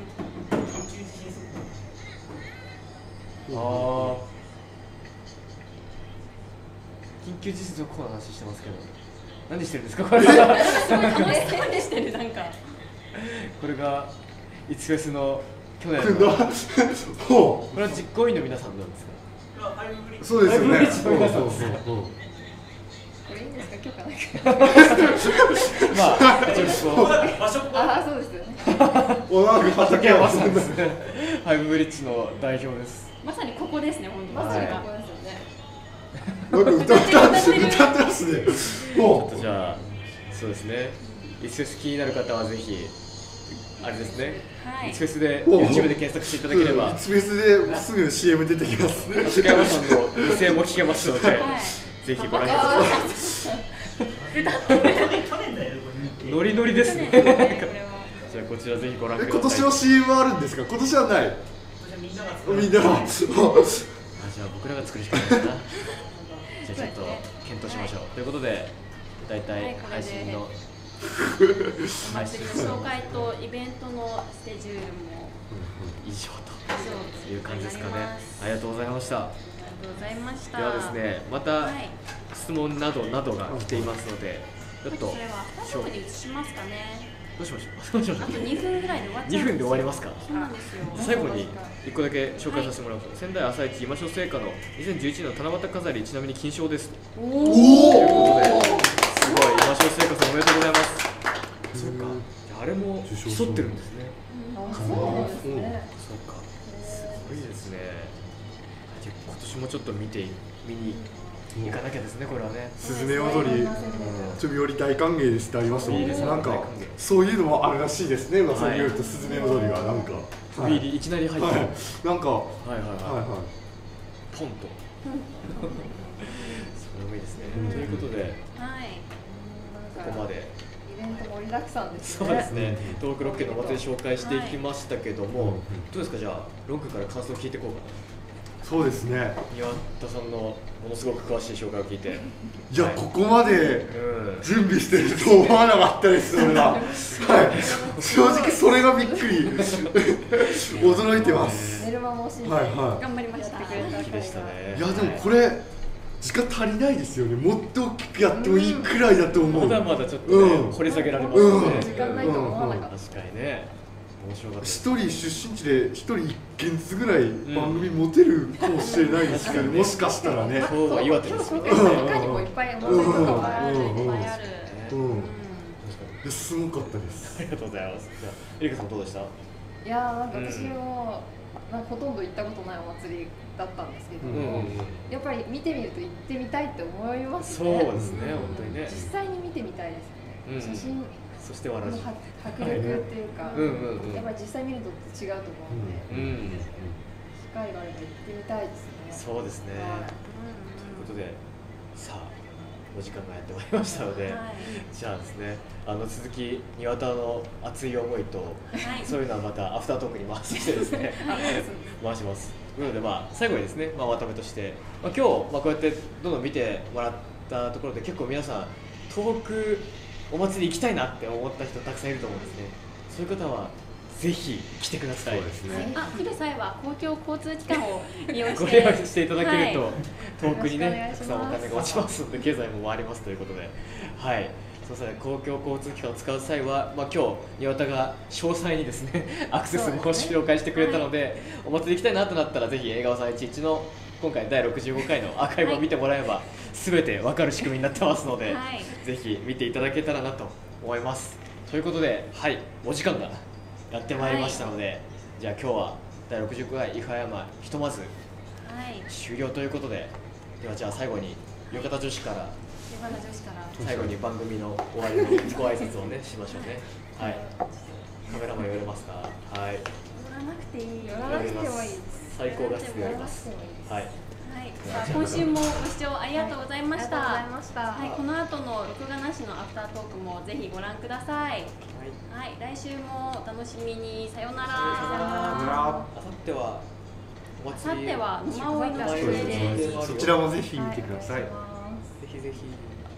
緊急地震速報の話してますけど、何してるんですかこれ。 すごい楽しそうにしてる、なんか。 これがいつフェスの去年の。これは実行委員の皆さんなんですか。 そうですよね。 そうそうそう。 これいいんですか、許可なく。そうですよね。 畠山さんですね。ハイブブリッジの代表です。 まさにここですね、本当に。 まさにここですよね。 なんか歌ってますね。 ちょっとじゃあ、そうですね。いつフェス気になる方はぜひあれですね。いつフェスで YouTube で検索していただければ、 いつフェスですぐ CM 出てきます。 畠山さんの無声も聞けますので、ぜひご覧ください。ノリノリですね。じゃあこちらぜひご覧ください。 今年は CM あるんですか。今年はない。みんなが。 じゃあ僕らが作るしかないかな。じゃあちょっと検討しましょう。ということで、だいたい配信のお祭りの紹介とイベントのスケジュールも以上という感じですかね。ありがとうございました。 ありがとうございました。 ではですね、また質問などなどが来ていますので、ちょっとそれは最後に移しますかね。 どうしましょう。 あと2分ぐらいで終わっちゃうんですよ。 2分で終わりますか。 そうなんですよ。 最後に1個だけ紹介させてもらうと、仙台朝市今所製菓の2011の七夕飾り、ちなみに金賞です。ということで、すごい今所製菓さんおめでとうございます。そうか、あれも競ってるんですね。 そうですね。 そうか、すごいですね。じゃあ今年もちょっと見に行かなきゃですね、これはね。 すずめ踊り、ちょびより大歓迎ですってありましたもんね。なんかそういうのもあるらしいですね。噂によるとすずめ踊りはなんか飛び入りいきなり入って、 なんかポンと。それもいいですね。ということで、ここまで。 イベント盛りだくさんですね。 そうですね。東北6県のお祭り紹介していきましたけども、どうですか、じゃあロンクから感想を聞いていこうかな。 そうですね。 宮田さんのものすごく詳しい紹介を聞いて、 いや、ここまで準備してると思わなかったです。それが、正直それがびっくり、驚いてます。 メルマもし頑張りました。 でしたね。 いや、でもこれ時間足りないですよね。もっと大きくやってもいいくらいだと思う。 まだまだちょっと掘り下げられますね。 時間ないと思わなかった。 確かにね。 一人出身地で一人一件ずつぐらい番組持てるかもしれないですけど、もしかしたらね。 今日は岩手ですね。 他にもいっぱい持ってるとかもある。 すごかったです。 ありがとうございます。じゃあエリカさんどうでした？ いや、なんか私もほとんど行ったことないお祭りだったんですけど、やっぱり見てみると行ってみたいって思いますね。 そうですね、本当にね。 実際に見てみたいですね。写真そして笑う迫力っていうか、やっぱり実際見ると違うと思うので、機会があれば行ってみたいですね。 そうですね。ということで、さあお時間がやってまいりましたので、じゃあですね、続き庭田の熱い思いと、そういうのはまたアフタートークに回してですね、回します。というので、最後にですね、まとめとして、今日こうやってどんどん見てもらったところで、結構皆さん東北お祭り行きたいなって思った人たくさんいると思うんですね。そういう方はぜひ来てください。そうですね。 来る際は公共交通機関を利用してご利用していただけると、遠くにね、たくさんお金が落ちますので、経済も回りますということで、はい。そうですね、公共交通機関を使う際は、今日庭田が詳細にですね、アクセスも紹介してくれたので、お祭り行きたいなとなったら、ぜひ映画311の今回第65回のアーカイブを見てもらえば、全て分かる仕組みになってますので、ぜひ見ていただけたらなと思います。ということで、はい、お時間がやってまいりましたので、じゃあ今日は第65回伊香山ひとまず終了ということで、ではじゃあ最後に浴衣女子から最後に番組の終わりのご挨拶をねしましょうね。はい。 カメラマン寄れますか。はい。 乗らなくていい。 寄らなくてもいいです。 最高画質でやります。はい。 はい、さあ今週もご視聴ありがとうございました。 ありがとうございました。 はい、この後の録画なしのアフタートークもぜひご覧ください。 はい。 はい、来週もお楽しみに。さようなら。 あさってはおあさっ祭り。 ては野馬追の出演です。 そちらもぜひ見てください。 ぜひぜひ。